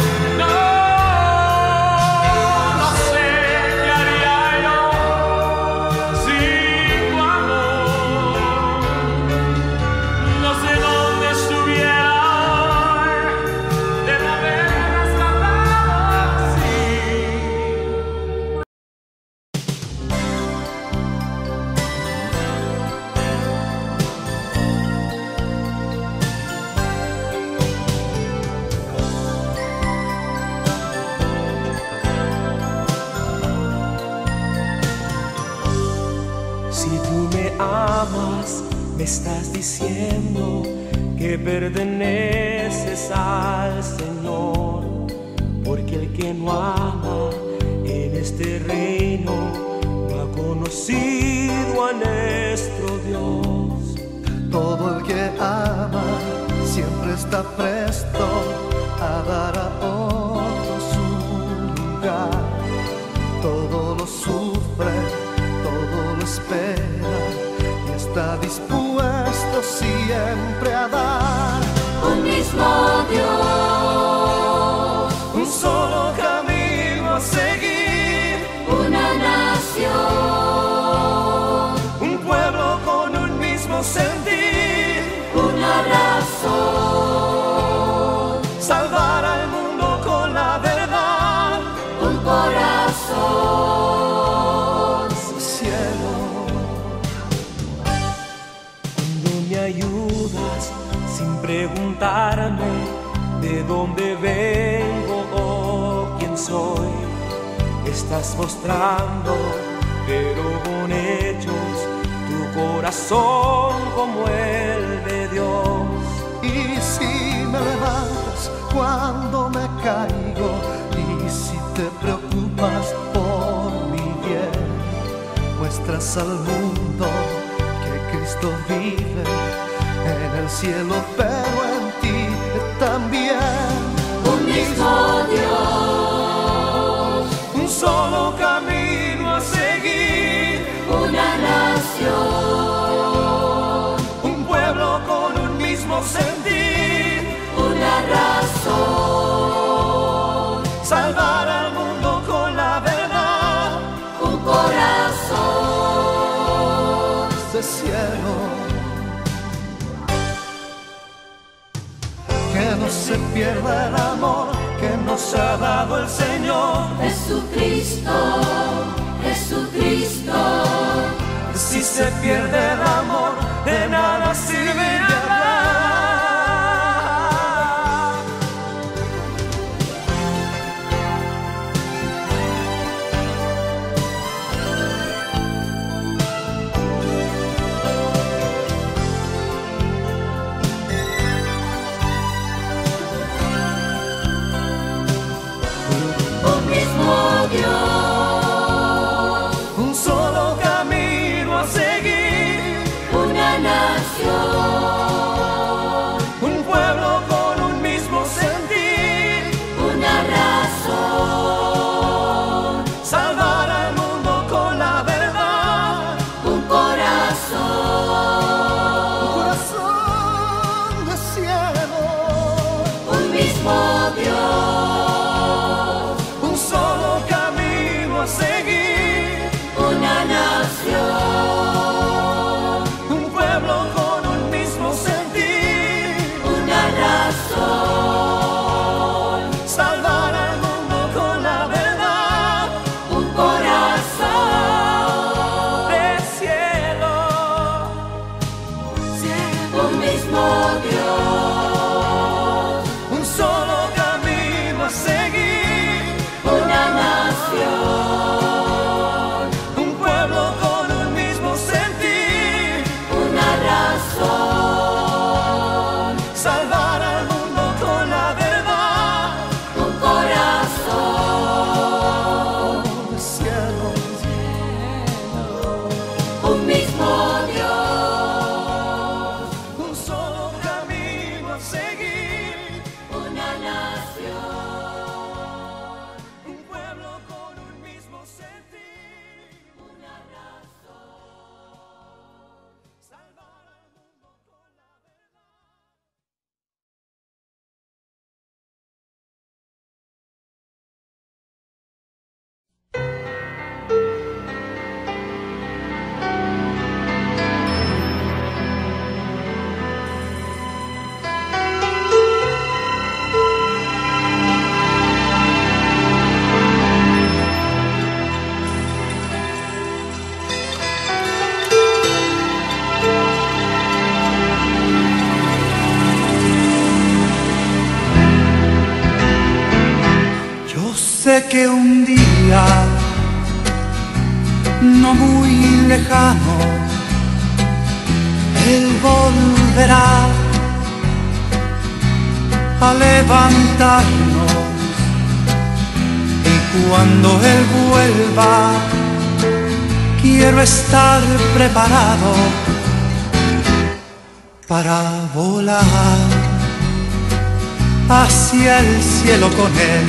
Me estás diciendo que perteneces al Señor, porque el que no ama en este reino no ha conocido a nuestro Dios. Todo el que ama siempre está presto a dar a otro su lugar. Todo lo sufre, todo lo espera, está dispuesto siempre a dar. Un mismo Dios, un solo camino a seguir, una nación, un pueblo con un mismo sentir, una razón, salvar al mundo con la verdad, un corazón, cielo. Me ayudas sin preguntarme de dónde vengo o quién soy. Estás mostrando, pero con hechos, tu corazón como el de Dios. Y si me levantas cuando me caigo, y si te preocupas por mi bien, muestras al mundo que Cristo vive en el cielo, pero en ti también. un mismo Dios, Un solo camino a seguir, una nación, un pueblo con un mismo sentir, una razón, salvar al mundo con la verdad, un corazón, de cielo. Que no se pierda el amor que nos ha dado el Señor. Jesucristo, Jesucristo. Si se pierde el amor, de nada sirve hablar. Un mismo Dios, Un solo camino a seguir, una nación, un pueblo con un mismo sentir, una razón, salvar al mundo con la verdad, un corazón, un corazón de cielo. un mismo Dios, Un solo camino a seguir, una nación, un pueblo con un mismo sentir, una razón, salvar al mundo con la verdad, un corazón, de cielo, un mismo Dios, un solo camino a seguir, una nación, un pueblo con un mismo sentir, una razón, salvar al mundo con la verdad, un corazón. sé que un día no muy lejano Él volverá a levantarnos, y cuando Él vuelva quiero estar preparado para volar hacia el cielo con Él.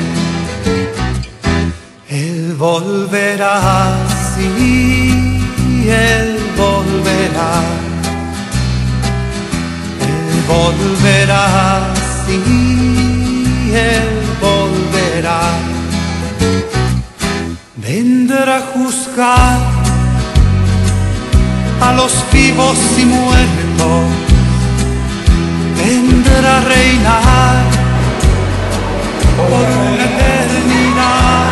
Él volverá, sí, Él volverá. Él volverá, sí, Él volverá. Vendrá a juzgar a los vivos y muertos, vendrá a reinar por una eternidad.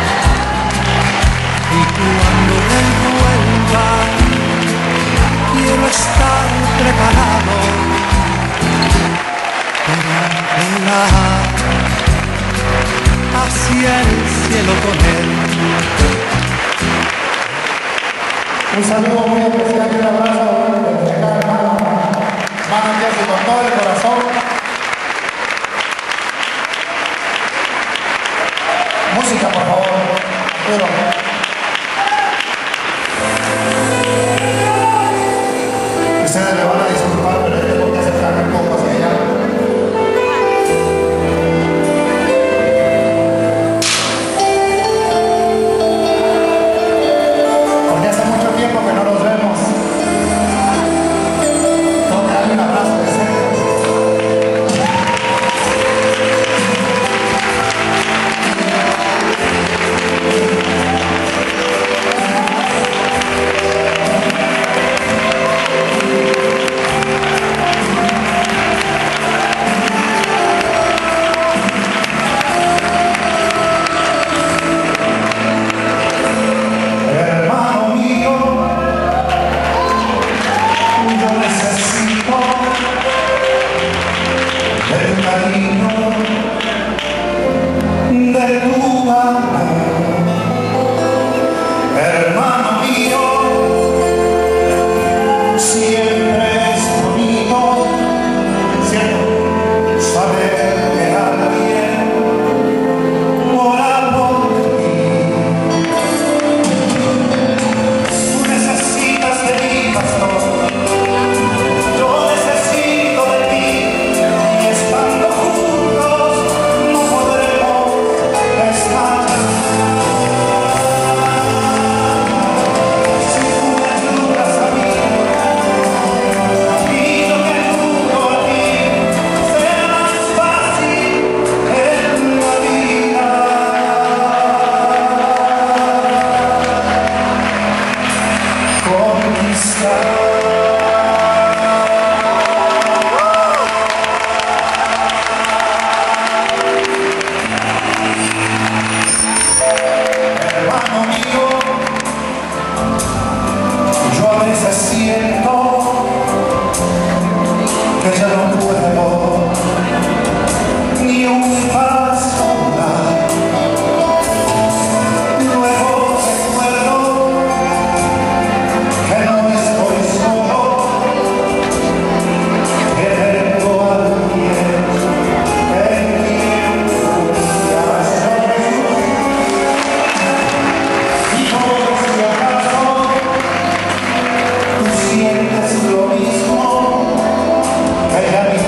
Y cuando Él vuelva, quiero estar preparado para volar hacia el cielo con Él. Un saludo muy especial y un abrazo de cada hermano, hermano Jesse, con todo el corazón. Música, por favor. Pero... ustedes me van a disculpar, pero yo tengo que acercarme un poco hacia allá. Porque hace mucho tiempo que no nos vemos. Tengo que darle un abrazo de cerca. Sientes lo mismo que ella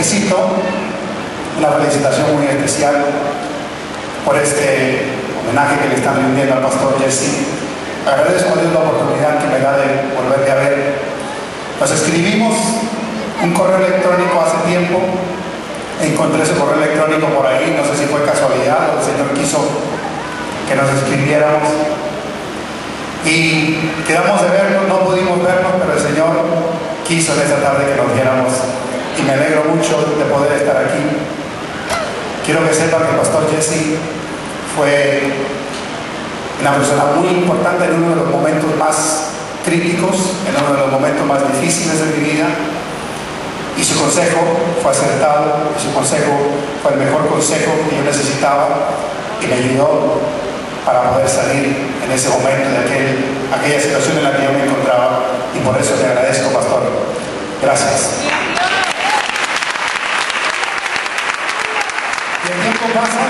felicito, una felicitación muy especial por este homenaje que le están rindiendo al pastor Jesse. Agradezco a Dios la oportunidad que me da de volverle a ver. Nos escribimos un correo electrónico hace tiempo, encontré ese correo electrónico por ahí, no sé si fue casualidad o el Señor quiso que nos escribiéramos. Y quedamos de vernos, no pudimos vernos, pero el Señor quiso en esta tarde que nos viéramos. Y me alegro mucho de poder estar aquí. Quiero que sepan que el pastor Jesse fue una persona muy importante en uno de los momentos más críticos, en uno de los momentos más difíciles de mi vida. Y su consejo fue acertado, y su consejo fue el mejor consejo que yo necesitaba, y me ayudó para poder salir en ese momento de aquel, aquella situación en la que yo me encontraba, y por eso le agradezco, pastor. Gracias. Y el tiempo pasa,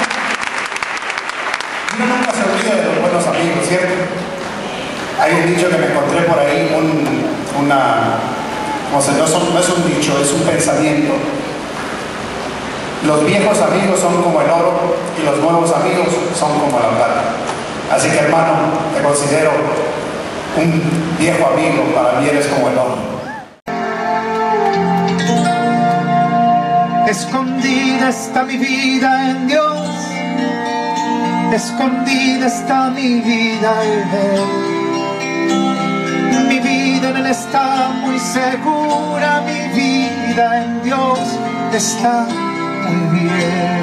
uno nunca se olvida de los buenos amigos, ¿cierto? Hay un dicho que me encontré por ahí, un, una, no sé, no, son, no es un dicho, es un pensamiento. Los viejos amigos son como el oro y los nuevos amigos son como la plata. Así que, hermano, te considero un viejo amigo, para mí eres como el oro. Escondida está mi vida en Dios, escondida está mi vida en Él. Mi vida en Él está muy segura, mi vida en Dios está muy bien.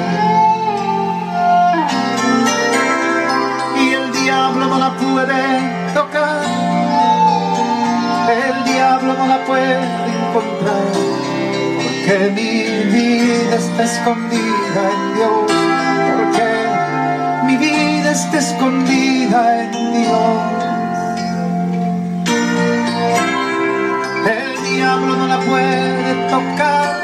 Y el diablo no la puede tocar, el diablo no la puede encontrar, porque mi vida está escondida en Dios, porque mi vida está escondida en Dios. El diablo no la puede tocar,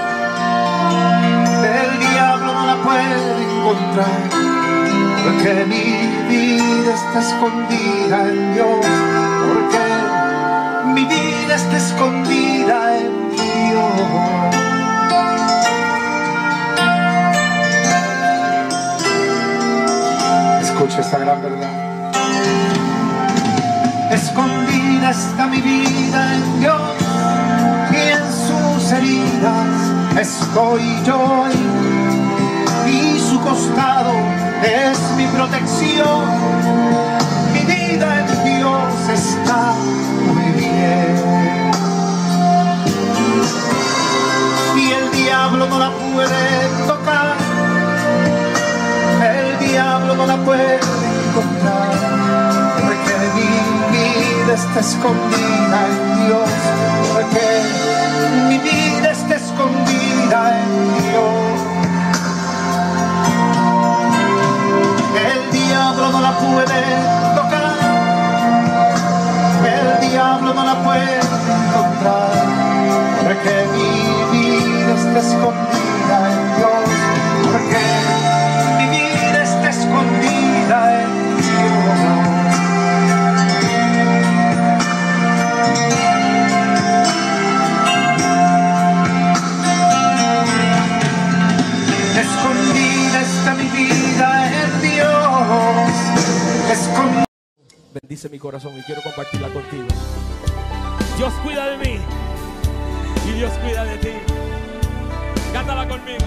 el diablo no la puede encontrar, porque mi vida está escondida en Dios, porque mi vida está escondida en Dios. Escucha esta gran verdad. Escondida está mi vida en Dios, y en sus heridas estoy yo, y su costado es mi protección. Mi vida en Dios está muy bien, y el diablo no la puede tocar, el diablo no la puede encontrar, porque mi vida está escondida en Dios, porque mi vida está escondida en Dios. El diablo no la puede tocar, el diablo no la puede encontrar, porque mi vida está escondida en Dios, porque mi vida está escondida en Dios. Escondida está mi vida en Dios, escondida. Bendice mi corazón y quiero compartirla contigo. Dios cuida de mí y Dios cuida de ti. Cántala conmigo.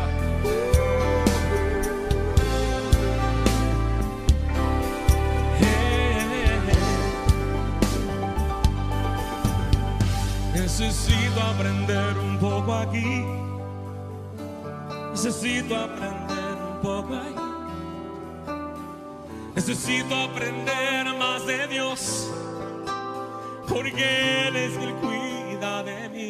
Necesito aprender un poco aquí, necesito aprender un poco ahí, necesito aprender más de Dios, porque Él es quien cuida de mí.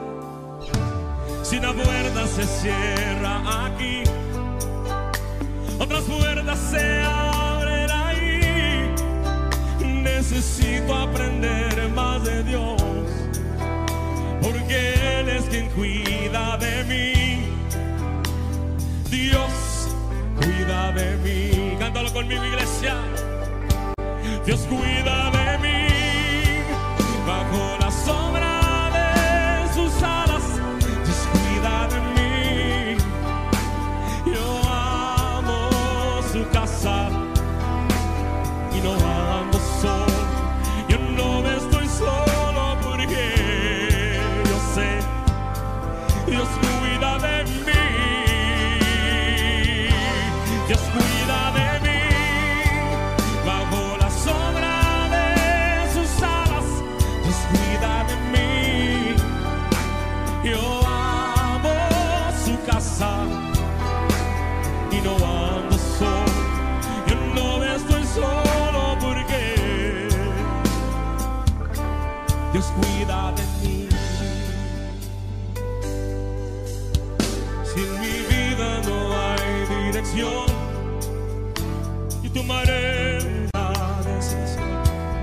Si una puerta se cierra aquí, otras puertas se abren ahí. Necesito aprender más de Dios, porque Él es quien cuida de mí. Dios cuida de mí. Cántalo conmigo, iglesia. Dios cuida de mí. Bajo la sombra de sus alas, Dios cuida de mí. Dios cuida de mí. Si en mi vida no hay dirección, yo tomaré una decisión.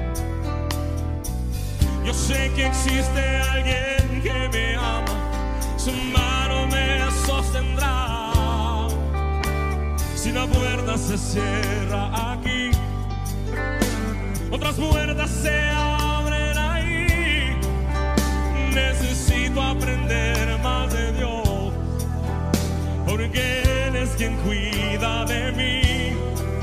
Yo sé que existe alguien que me ama, su mano me sostendrá. Si una puerta se cierra aquí, otras puertas se abren ahí. Necesito aprender más de Dios, porque Él es quien cuida de mí.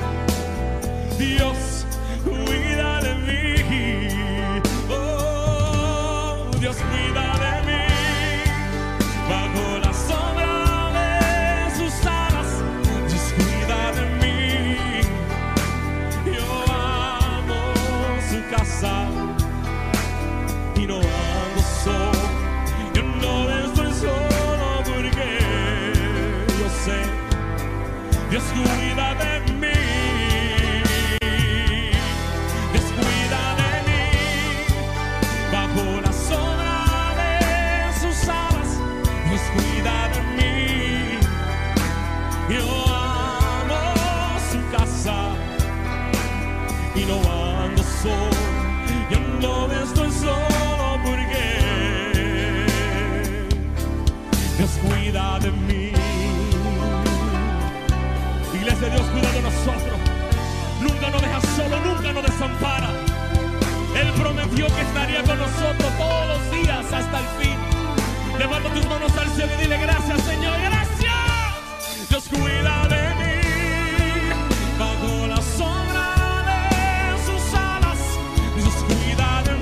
Dios cuida de mí. Oh, Dios cuida de mí. Bajo la sombra de sus alas, Dios cuida de mí. Yo amo su casa y no ando solo. Yo no estoy solo porque yo sé, Dios cuida de mí. Dios cuida de mí. Bajo la sombra de sus alas, Dios cuida de mí. Yo amo su casa y no ando solo. Yo no estoy solo porque Dios cuida de mí. Iglesia, Dios cuida de nosotros. Nunca nos deja solo, nunca nos desampara. Él prometió que estaría con nosotros todos los días hasta el fin. Levanta tus manos al cielo y dile: gracias, Señor, gracias. Dios cuida de mí. Bajo la sombra de sus alas, Dios cuida de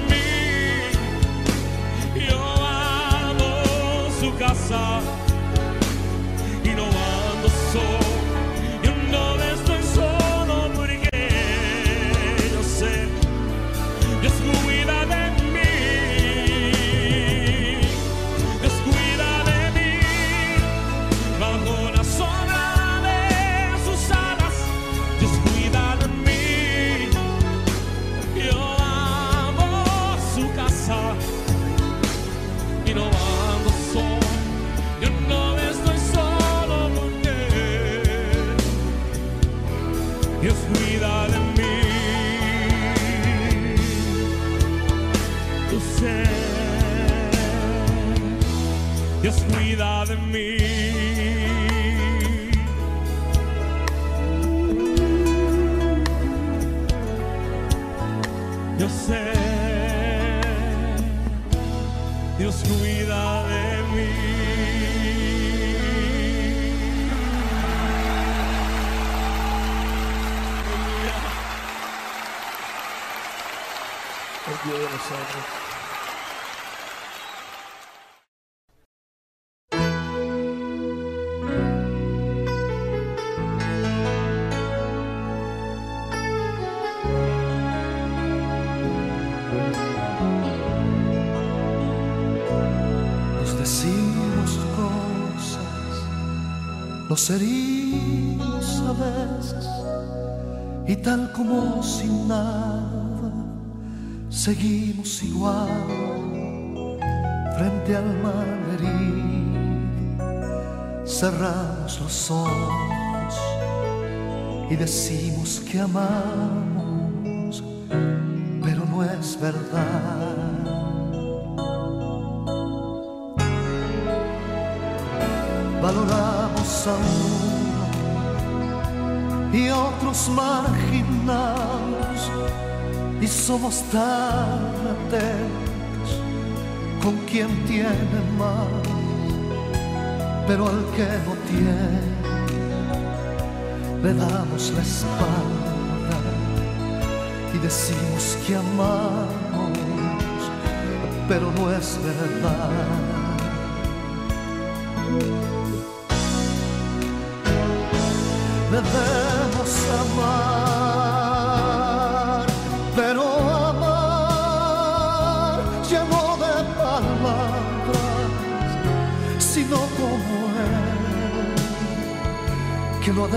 mí. Yo amo su casa y no ando solo. Yo no estoy solo porque yo sé, Dios cuida de mí. Dios cuida de mí. Bajo la sombra de sus alas, Dios cuida de mí. Yo amo su casa y no ando solo. Yo no estoy solo porque Dios cuida de mí. Yo sé, Dios cuida de mí. Yo sé, Dios cuida de mí. El Dios de nosotros. Nos decimos cosas, nos herimos a veces, y tal como sin nada seguimos igual frente al mal herido. Cerramos los ojos y decimos que amamos, pero no es verdad. Valoramos a uno y a otros marginamos, y somos tan atentos con quien tiene más, pero al que no tiene le damos la espalda y decimos que amamos, pero no es verdad. Debemos amar, pero amar ya no de palabras, sino como Él, que lo ha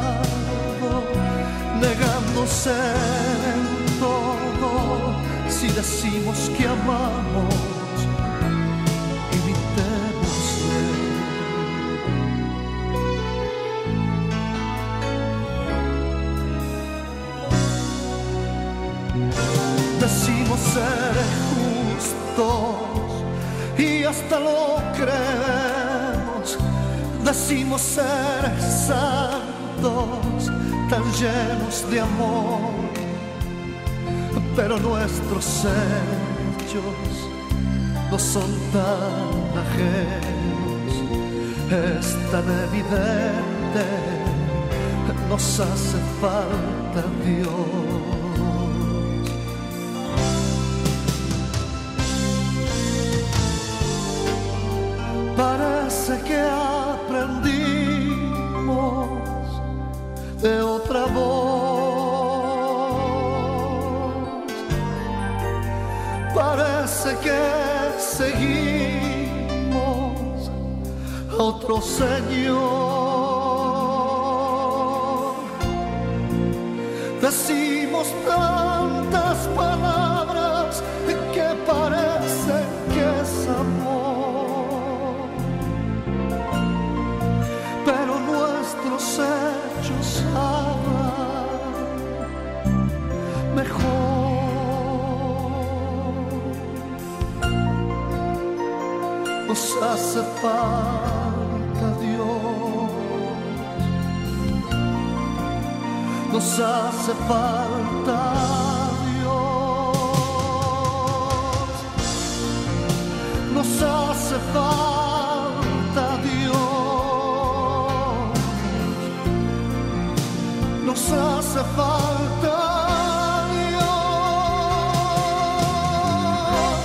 demostrado, negándose en todo, sin decimos que amamos, imitémosle. Decimos ser justos y hasta lo creemos. Decimos ser santos, tan llenos de amor, pero nuestros hechos no son tan ajenos. Es tan evidente, nos hace falta Dios. Parece que aprendimos de otra voz. Parece que seguimos a otro Señor. Decimos tantas palabras que parecen que es amor, pero nuestros hechos hablan mejor. Nos hace falta Dios, nos hace falta Dios, nos hace falta Dios, nos hace falta Dios.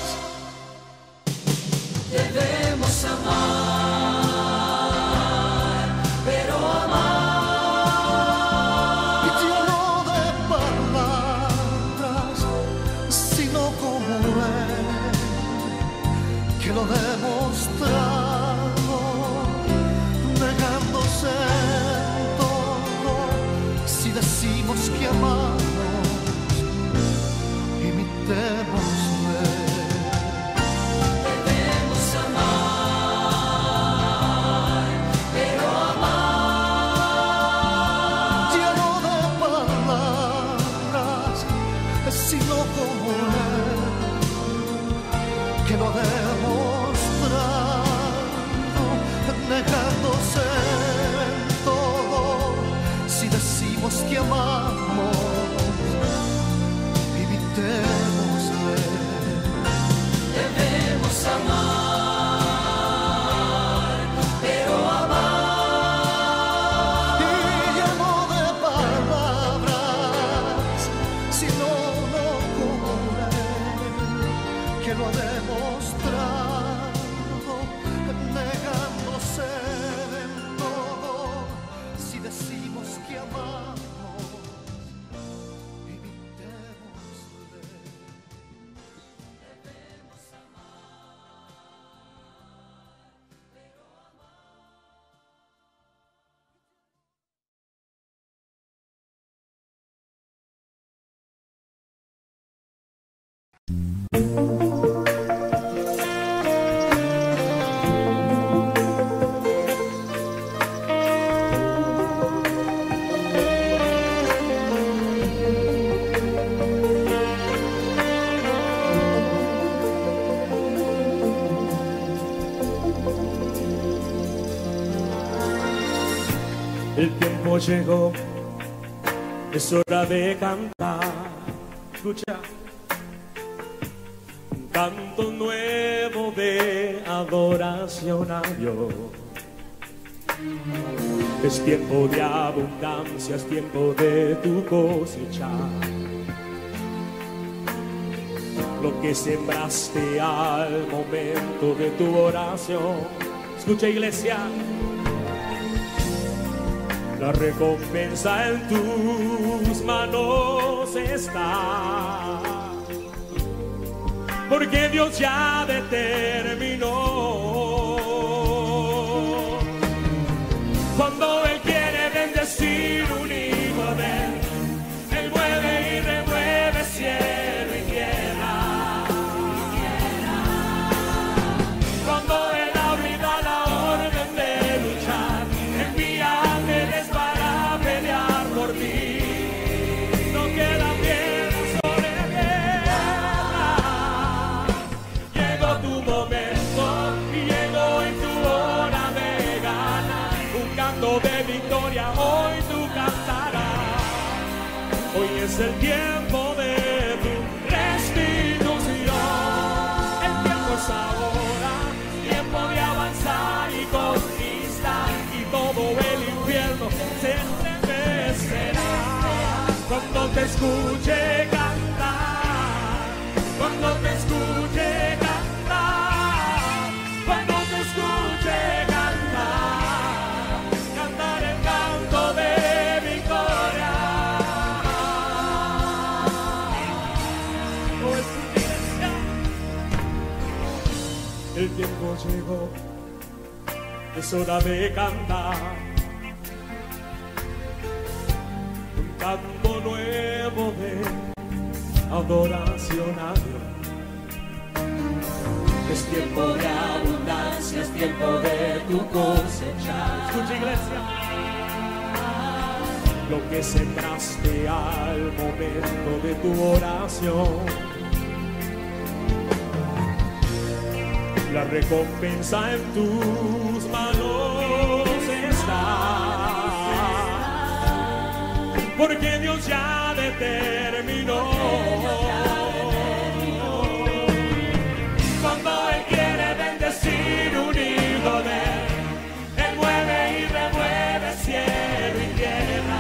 Debemos amar, pero amar Lleno de palabras, sino como Él, que lo demostrado, negándose en todo. Si decimos que amamos, imitémosle. debemos amar, pero amar Lleno de palabras, sino como Él, que lo demostrado, negándose en todo. Si decimos que amamos, imitémosle. debemos amar, pero amar Y lleno de palabras, sino no como Él, que lo ha demostrado, negándose en todo. Si decimos que amamos, imitémosle. debemos amar, pero amar. El tiempo llegó, es hora de cantar. Escucha. Un canto nuevo de adoración a Dios. Es tiempo de abundancia, es tiempo de tu cosecha. Lo que sembraste al momento de tu oración. Escucha, iglesia. La recompensa en tus manos está, porque Dios ya determinó. Cuando Él quiere bendecir un hijo de Él, Él mueve y remueve cielo y tierra. es el tiempo de tu restitución. El tiempo es ahora, tiempo de avanzar y conquistar, y todo el infierno se estremecerá cuando te escuche cantar, cuando te escuche cantar, cuando te escuche cantar, cantar el canto de victoria. Oh, es tu iglesia. El tiempo llegó, es hora de cantar un canto nuevo de adoración a Dios. Es tiempo de abundancia, es tiempo de tu cosecha. Escucha, iglesia, lo que sembraste al momento de tu oración. La recompensa en tus manos está, porque Dios ya determinó. Cuando Él quiere bendecir un hijo de Él, Él mueve y remueve cielo y tierra.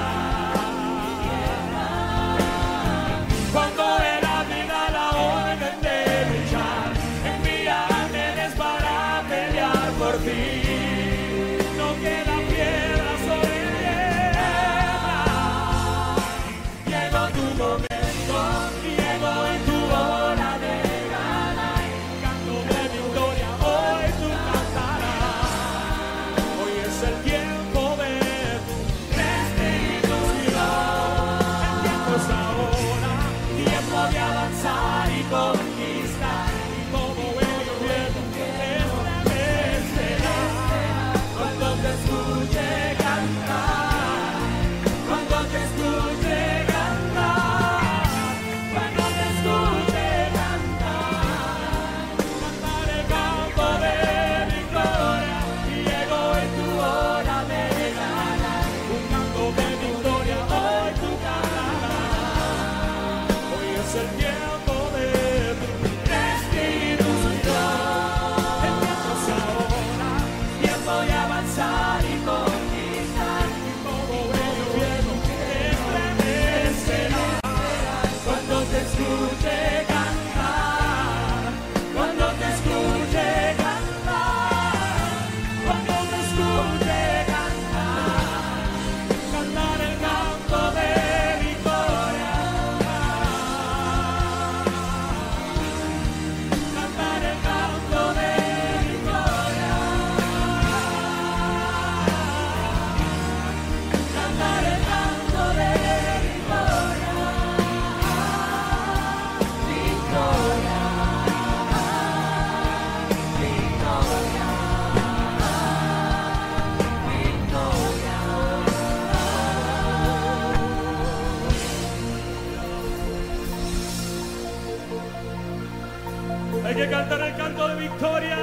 Cuando Él abriga la orden de luchar, envía ángeles para pelear por ti. No queda piedra sobre piedra. Llegó tu momento, llegó en tu hora de ganar. Canto de victoria, hoy tú cantarás. Hoy es el tiempo de tu restitución. El tiempo es ahora, tiempo de avanzar y conquistar, y todo el infierno se estremecerá cuando te escuche cantar, cuando te escuche cantar, cuando te escuche cantar, cantar el canto de victoria. Y llegó en tu hora de ganar, un canto de victoria, hoy tú cantarás. Hoy es el tiempo de tu restitución. El tiempo es ahora, tiempo de avanzar y conquistar, y todo el infierno se estremecerá cuando te escuche cantar, cuando te escuche cantar, cuando te escuche cantar, cantar el canto de victoria, cantar el canto de victoria, cantar el canto de victoria, victoria, victoria. Hay que cantar el canto de victoria.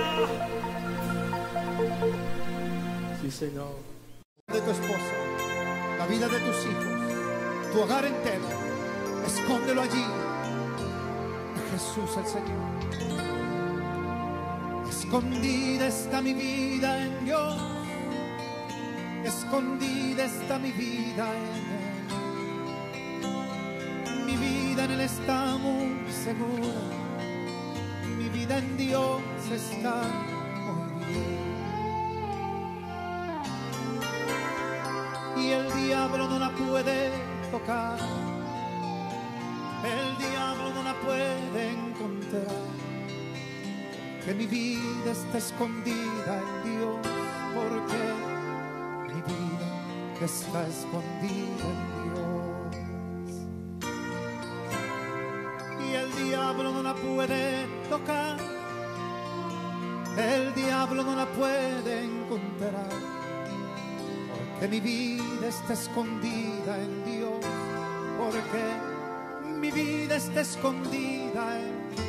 Sí, Señor. De tu esposa, la vida de tus hijos, tu hogar entero, escóndelo allí. Jesús el Señor. Escondida está mi vida en Dios, escondida está mi vida en Él. Mi vida en Él está muy segura, mi vida en Dios está muy bien. Y el diablo no la puede tocar, el diablo no la puede encontrar, que mi vida está escondida en Dios, porque mi vida está escondida en Dios. Y el diablo no la puede tocar, el diablo no la puede encontrar, porque mi vida está escondida en Dios, porque mi vida está escondida en Dios.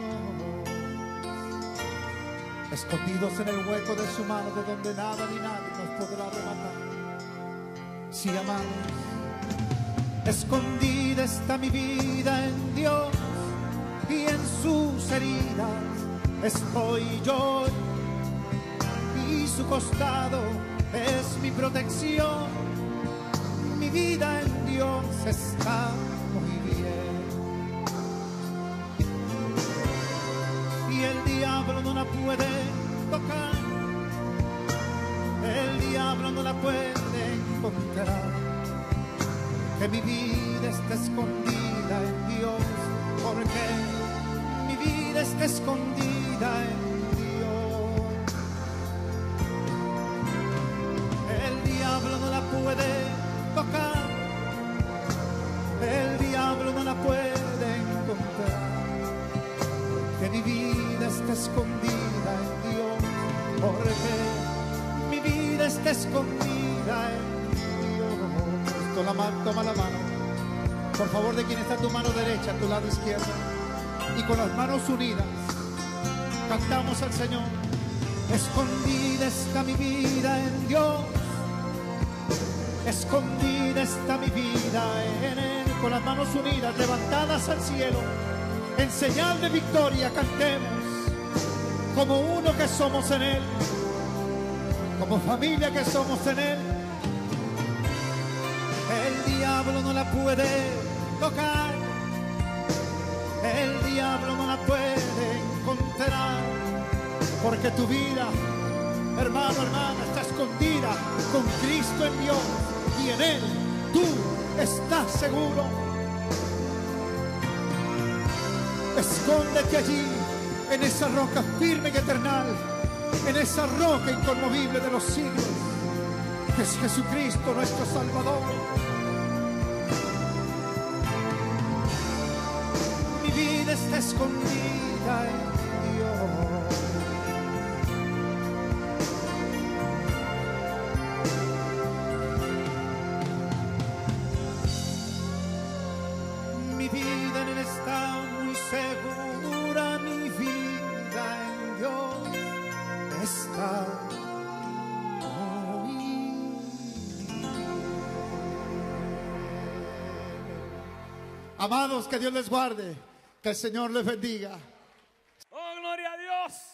Escondidos en el hueco de su mano, de donde nada ni nadie nos podrá arrebatar. Si amamos, Escondida está mi vida en Dios y en sus heridas estoy yo, y su costado es mi protección. Mi vida en Dios está muy bien, y el diablo no la puede tocar, el diablo no la puede encontrar, que mi vida está escondida en Dios, porque mi vida está escondida en Dios. El diablo no la puede tocar, el diablo no la puede encontrar, que mi vida está escondida en Dios, porque mi vida está escondida en Dios. Toma la mano, toma la mano, por favor, de quien está a tu mano derecha, a tu lado izquierdo, y con las manos unidas cantamos al Señor. Escondida está mi vida en Dios, escondida está mi vida en Él. Con las manos unidas, levantadas al cielo, en señal de victoria, cantemos como uno que somos en Él, como familia que somos en Él. El diablo no la puede tocar, el diablo no la puede encontrar, porque tu vida, hermano, hermana, está escondida con Cristo en Dios, y en Él tú estás seguro. Escóndete allí, en esa roca firme y eternal, en esa roca inconmovible de los siglos, que es Jesucristo nuestro Salvador. Mi vida está escondida en Dios. Mi vida en Él está muy segura, mi vida en Dios está muy bien. Amados, que Dios les guarde, que el Señor les bendiga. ¡Oh, gloria a Dios!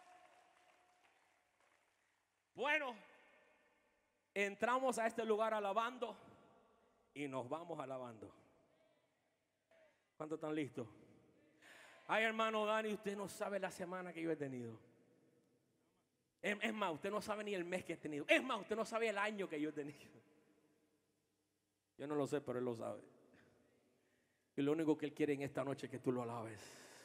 Bueno, entramos a este lugar alabando y nos vamos alabando. ¿Cuántos están listos? Ay, hermano Dani, usted no sabe la semana que yo he tenido. Es, es más, usted no sabe ni el mes que he tenido. Es más, usted no sabe el año que yo he tenido. Yo no lo sé, pero Él lo sabe. Y lo único que Él quiere en esta noche es que tú lo alabes.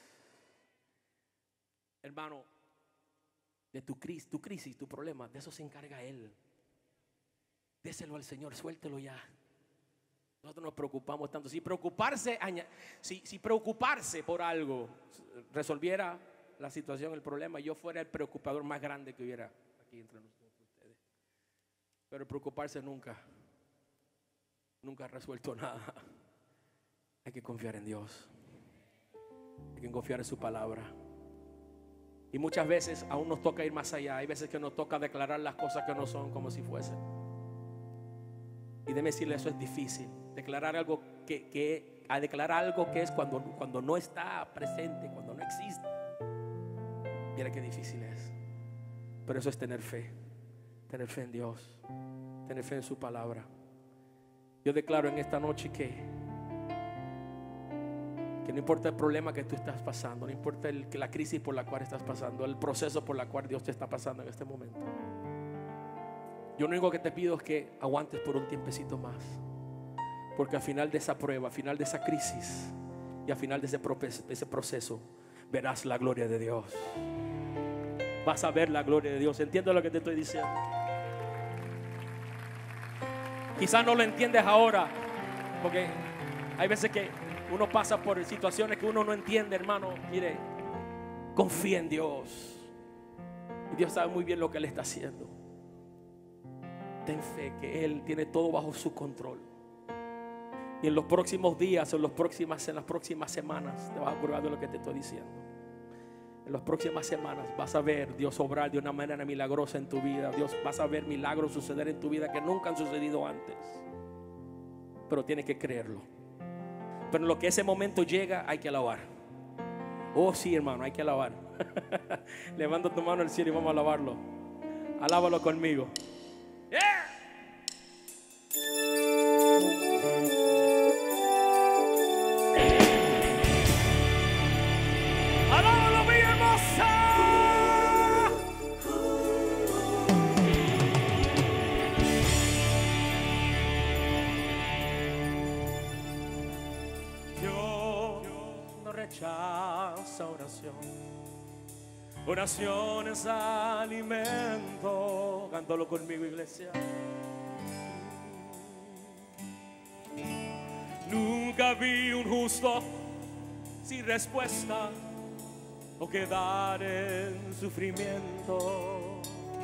Hermano, de tu crisis, tu crisis, tu problema, de eso se encarga Él. Déselo al Señor, suéltelo ya. Nosotros nos preocupamos tanto. Si preocuparse, si, si preocuparse por algo resolviera la situación, el problema, yo fuera el preocupador más grande que hubiera aquí entre nosotros, ustedes. Pero preocuparse nunca, nunca ha resuelto nada. Hay que confiar en Dios. Hay que confiar en su palabra. Y muchas veces aún nos toca ir más allá. Hay veces que nos toca declarar las cosas que no son como si fuesen. Y déjeme decirle, eso es difícil. Declarar algo que, que a declarar algo que es cuando, cuando no está presente, cuando no existe. Mira qué difícil es. Pero eso es tener fe. Tener fe en Dios. Tener fe en su palabra. Yo declaro en esta noche que Que no importa el problema que tú estás pasando, no importa el, que la crisis por la cual estás pasando, el proceso por la cual Dios te está pasando en este momento. Yo lo único que te pido es que aguantes por un tiempecito más, porque al final de esa prueba, al final de esa crisis y al final de ese, de ese proceso, verás la gloria de Dios. Vas a ver la gloria de Dios. ¿Entiendes lo que te estoy diciendo? Quizás no lo entiendes ahora, porque hay veces que uno pasa por situaciones que uno no entiende, hermano. Mire, confía en Dios. Y Dios sabe muy bien lo que Él está haciendo. Ten fe que Él tiene todo bajo su control. Y en los próximos días, en, los próximas, en las próximas semanas, te vas a acordar de lo que te estoy diciendo. En las próximas semanas vas a ver Dios obrar de una manera milagrosa en tu vida. Dios, vas a ver milagros suceder en tu vida que nunca han sucedido antes. pero tienes que creerlo. Pero en lo que ese momento llega, hay que alabar. Oh sí, hermano, hay que alabar. Levanta tu mano al cielo y vamos a alabarlo. Alábalo conmigo. Yeah. Alábalo, mi hermosa. Yo no rechazo oración. Oración es alimento. Cántalo conmigo, iglesia. Nunca vi un justo sin respuesta o quedar en sufrimiento.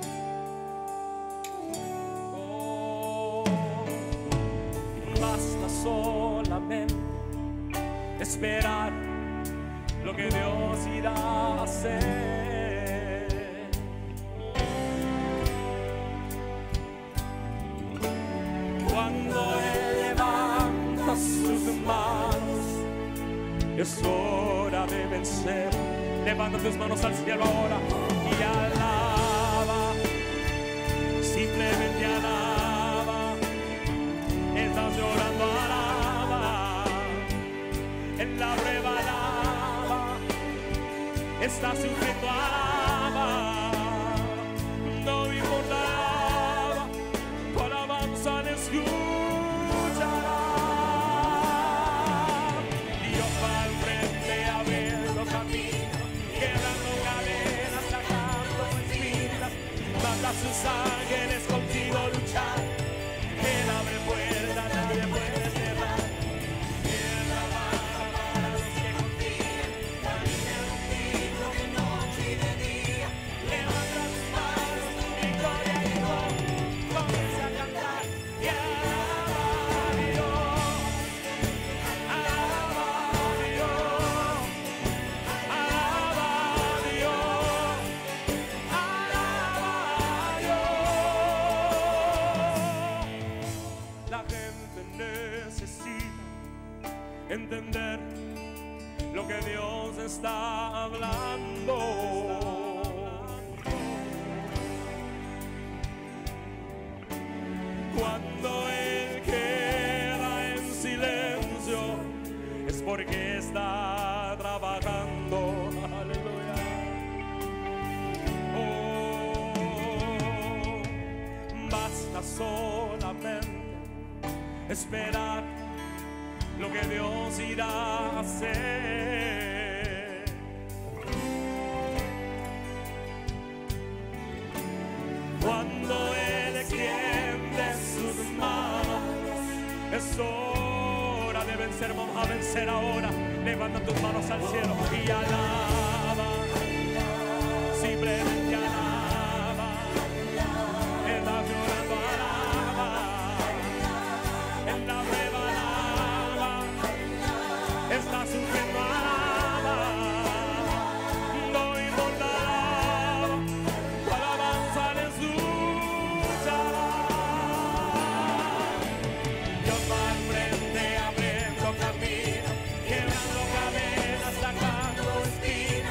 Oh, basta solamente esperar lo que Dios irá a hacer. Cuando Él levanta sus manos, es hora de vencer. Levanta tus manos al cielo ahora y alaba, simplemente alaba. Estás llorando, alaba. En la prueba alaba, estás sufriendo, alaba. No importa, alaba, tu alabanza le escuchará. Dios va al frente abriendo camino, quebrando cadenas, sacando espinas. Manda a sus ángeles contigo luchar. Él abre puertas, nadie puede cerrar. Él trabaja para los que confían, camina contigo de noche y de día. Levanta tus manos, tu victoria llegó. Comienza a cantar y alaba a Dios. Alaba a Dios. Alaba a Dios. Alaba a Dios. La gente necesita entender lo que Dios está hablando. Cuando Él queda en silencio, es porque está trabajando. Aleluya. Oh, basta solamente esperar lo que Dios irá a hacer. Cuando Él extiende sus manos, es hora de vencer. Vamos a vencer ahora. Levanta tus manos al cielo y alaba. Simplemente alaba. Estás llorando, alaba. En la prueba alaba. Estás sufriendo, alaba. No importa, alaba. Tu alabanza le escuchará. Dios va al frente abriendo camino, quebrando cadenas, sacando espinas.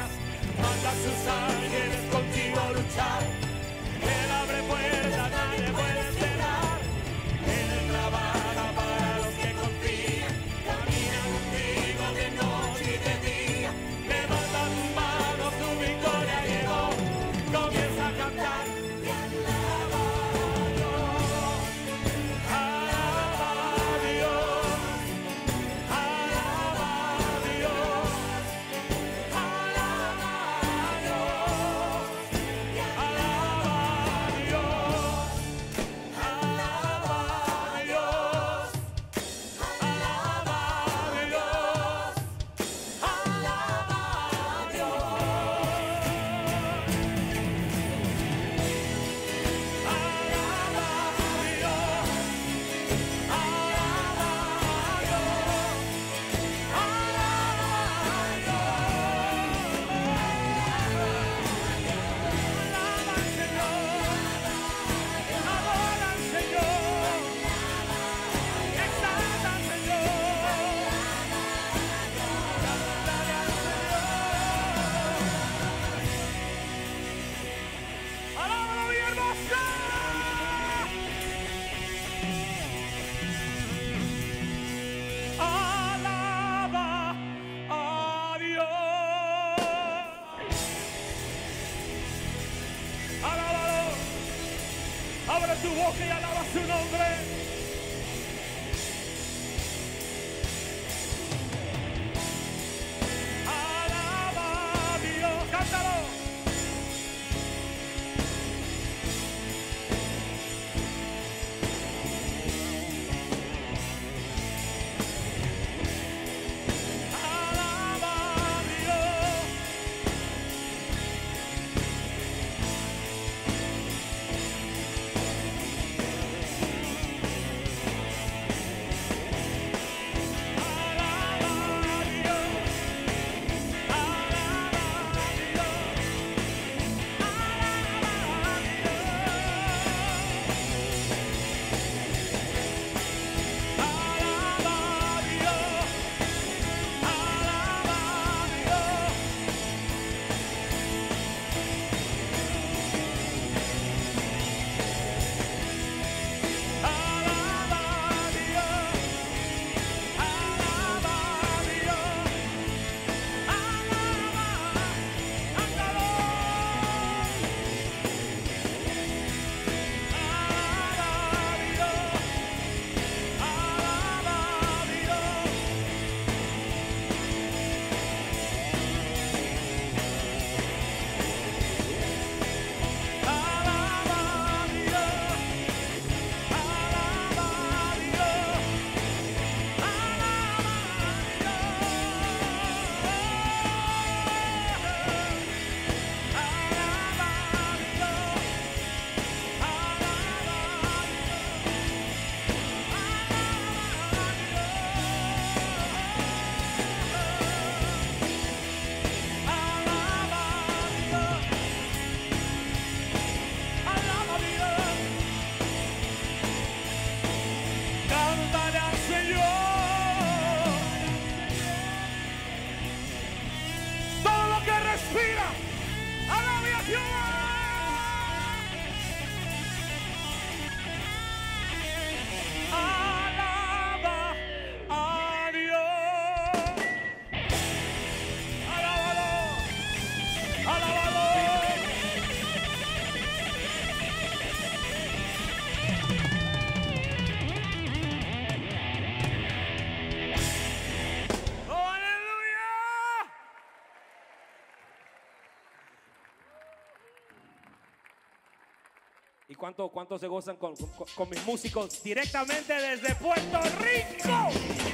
boca y alaba su nombre. Alaba a Dios, cántalo. ¿Y cuánto, cuánto se gozan con, con, con mis músicos directamente desde Puerto Rico?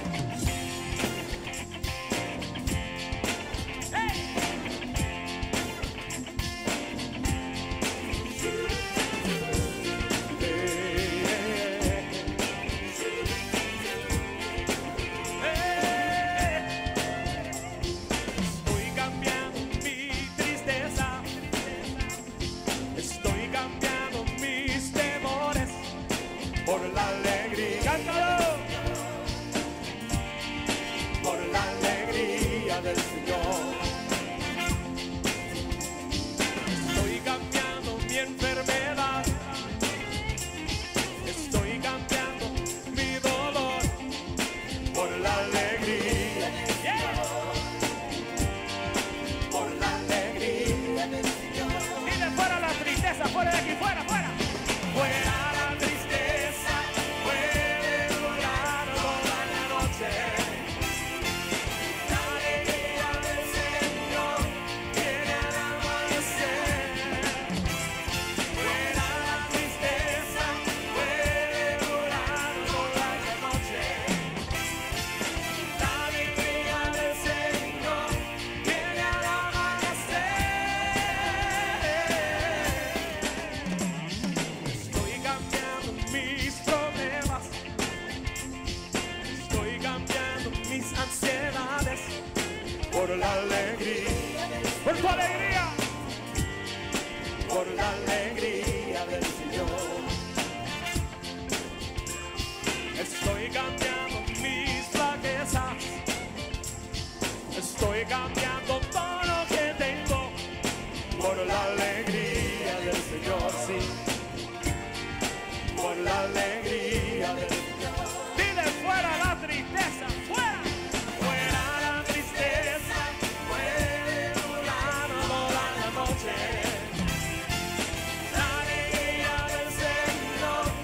Por la alegría, cántalo. Por la alegría del Señor. Estoy cambiando mi enfermedad. Estoy cambiando mi dolor. Por la alegría del Señor. Por la alegría del Señor. Dile fuera la tristeza, fuera de aquí, fuera, fuera. Fuera. Por la alegría, por tu alegría, por la alegría del Señor. Estoy cambiando mis flaquezas, estoy cambiando todo lo que tengo. Por la alegría del Señor, sí. Por la alegría del Señor. Dile fuera la tristeza, fuera. La alegría del Señor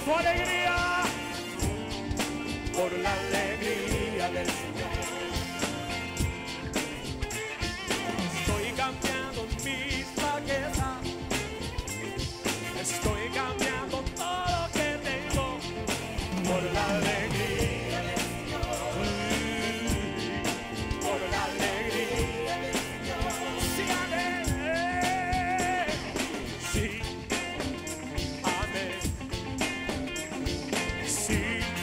tu alegría, por la alegría del Señor. Estoy cambiando mis paquetas, estoy cambiando todo lo que tengo, por la alegría del Señor, por la alegría del Señor. Sí, amén. Sí, amén. Sí,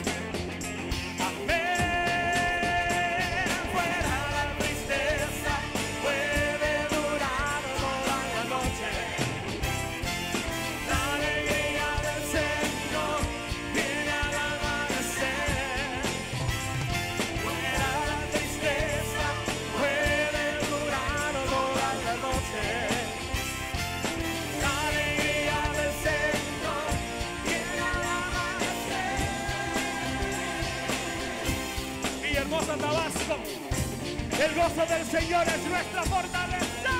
amén. Fuera la tristeza, puede durar toda la noche. La alegría del Señor viene al amanecer. Fuera la tristeza, puede durar toda la noche. La alegría del Señor viene al amanecer. Mi hermosa Tabasco, el gozo del Señor es nuestra fortaleza.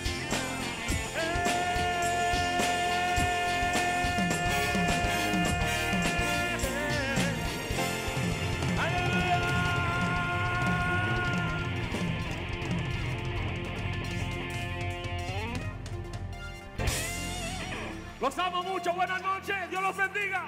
Los amo mucho, buenas noches, Dios los bendiga.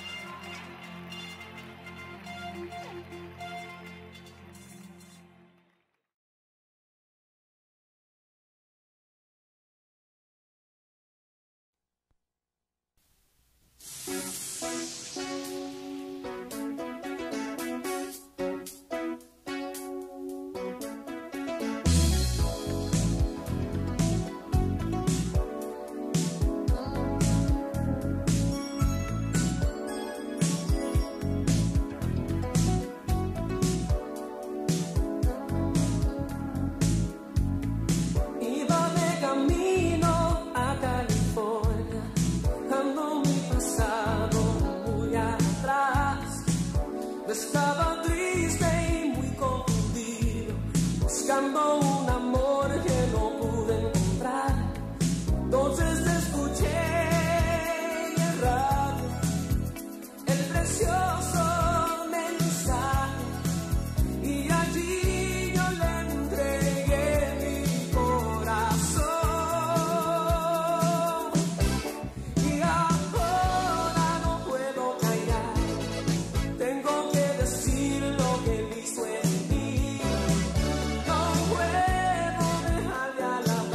Iba de camino a California, dejando mi pasado muy atrás. Estaba triste y muy confundido, buscando un amor que no pude encontrar. Entonces escuché en el radio el precioso mensaje, y allí yo le entregué mi corazón. Y ahora no puedo callar, tengo que decir lo que hizo en mí. No puedo dejarle a la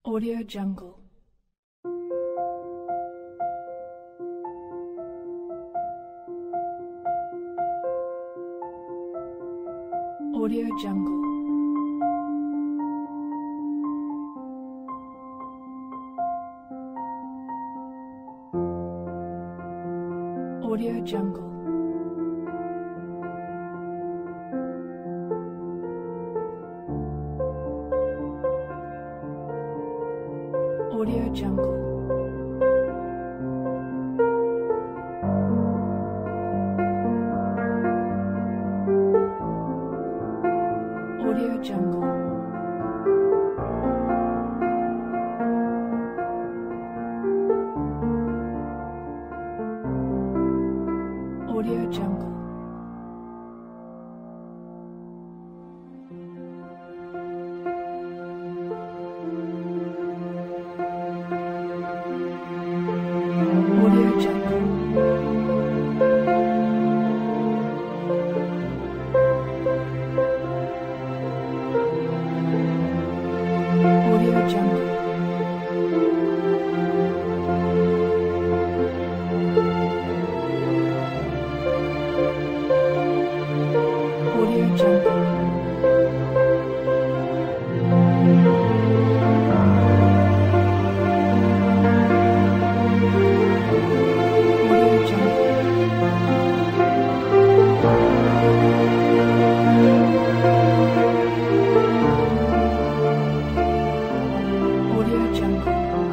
Audio Jungle. Audio Jungle. Audio Jungle. Audio Jungle. Audio Jungle. Audio Jungle. Audio Jungle. Audio Jungle. Audio Jungle. Audio Jungle. Audio Jungle.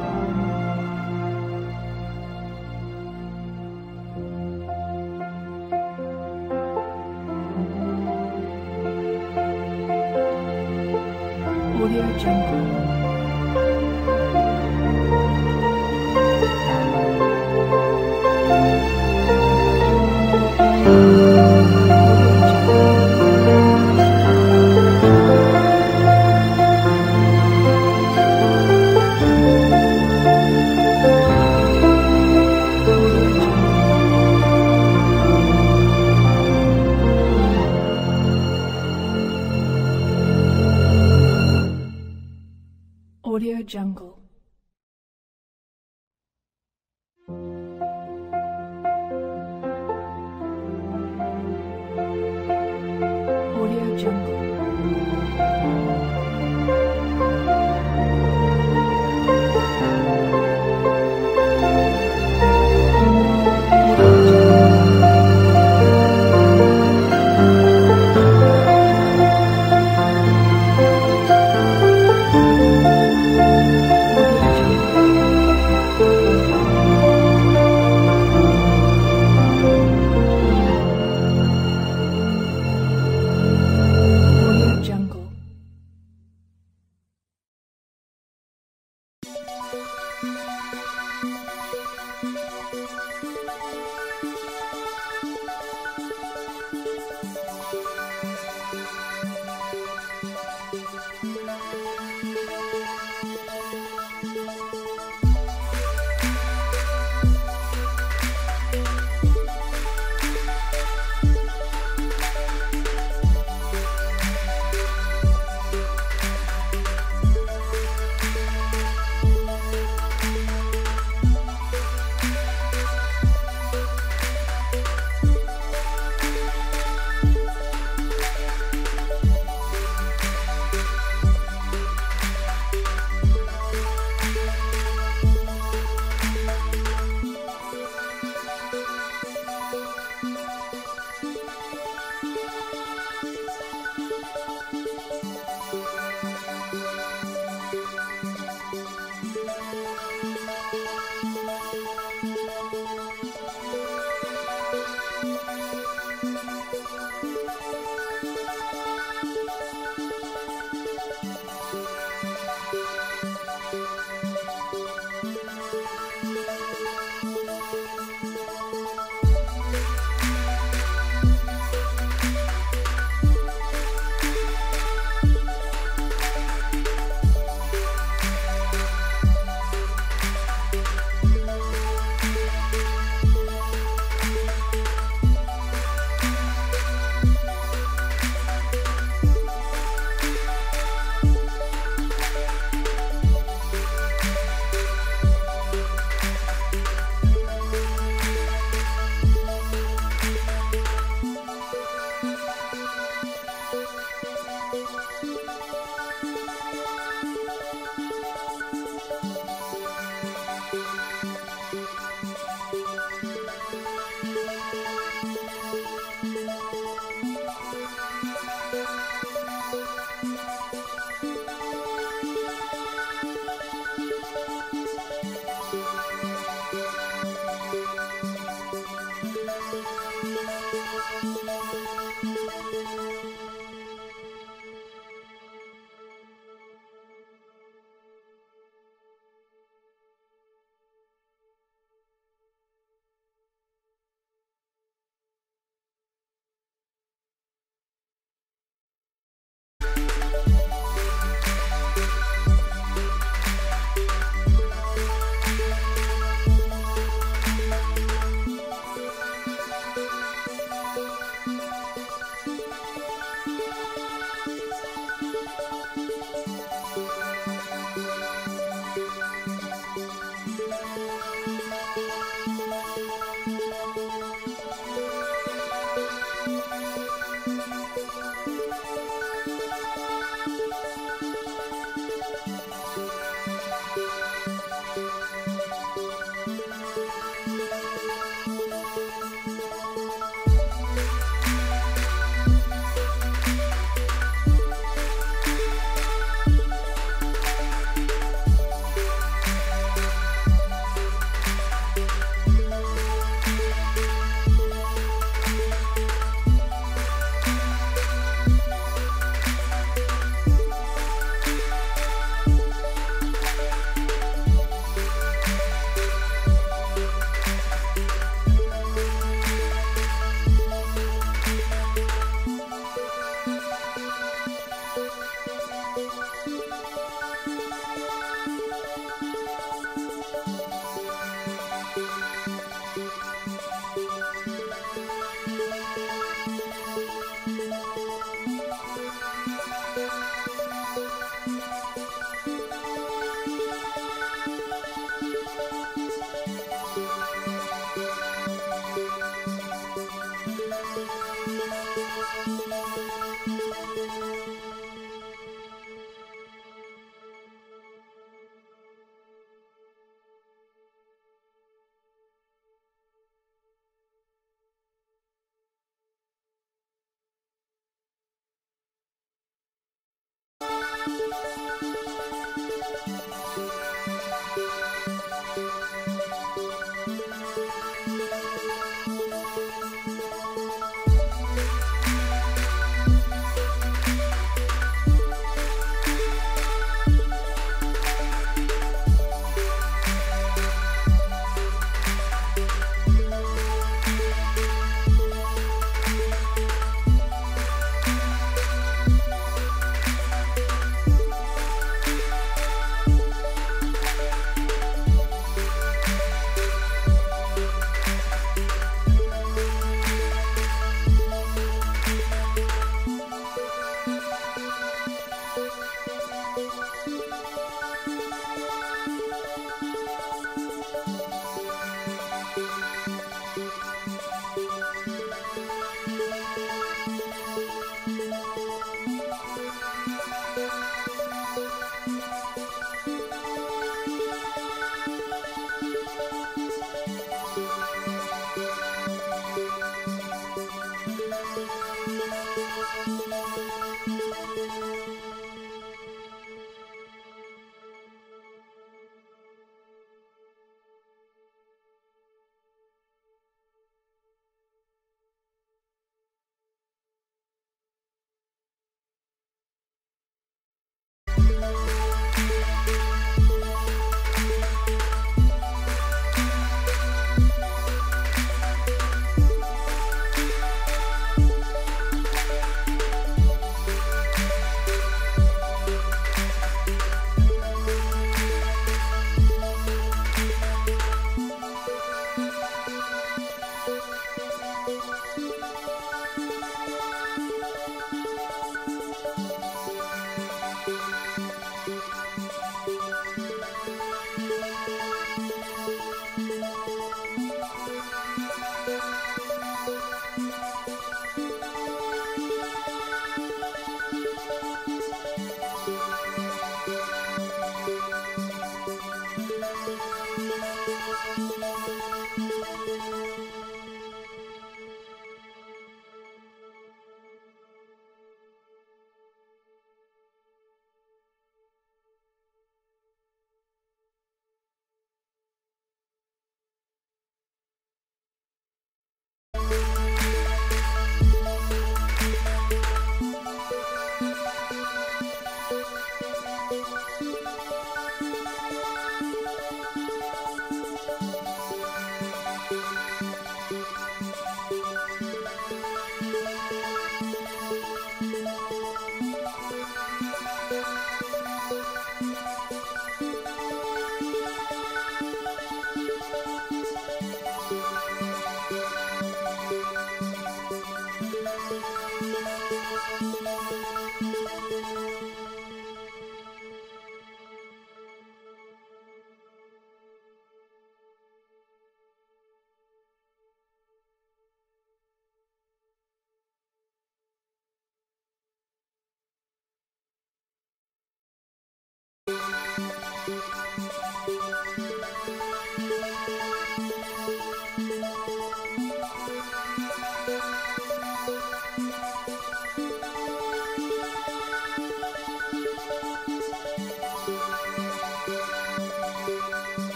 Audio Jungle. Audio Jungle. Audio Jungle. Audio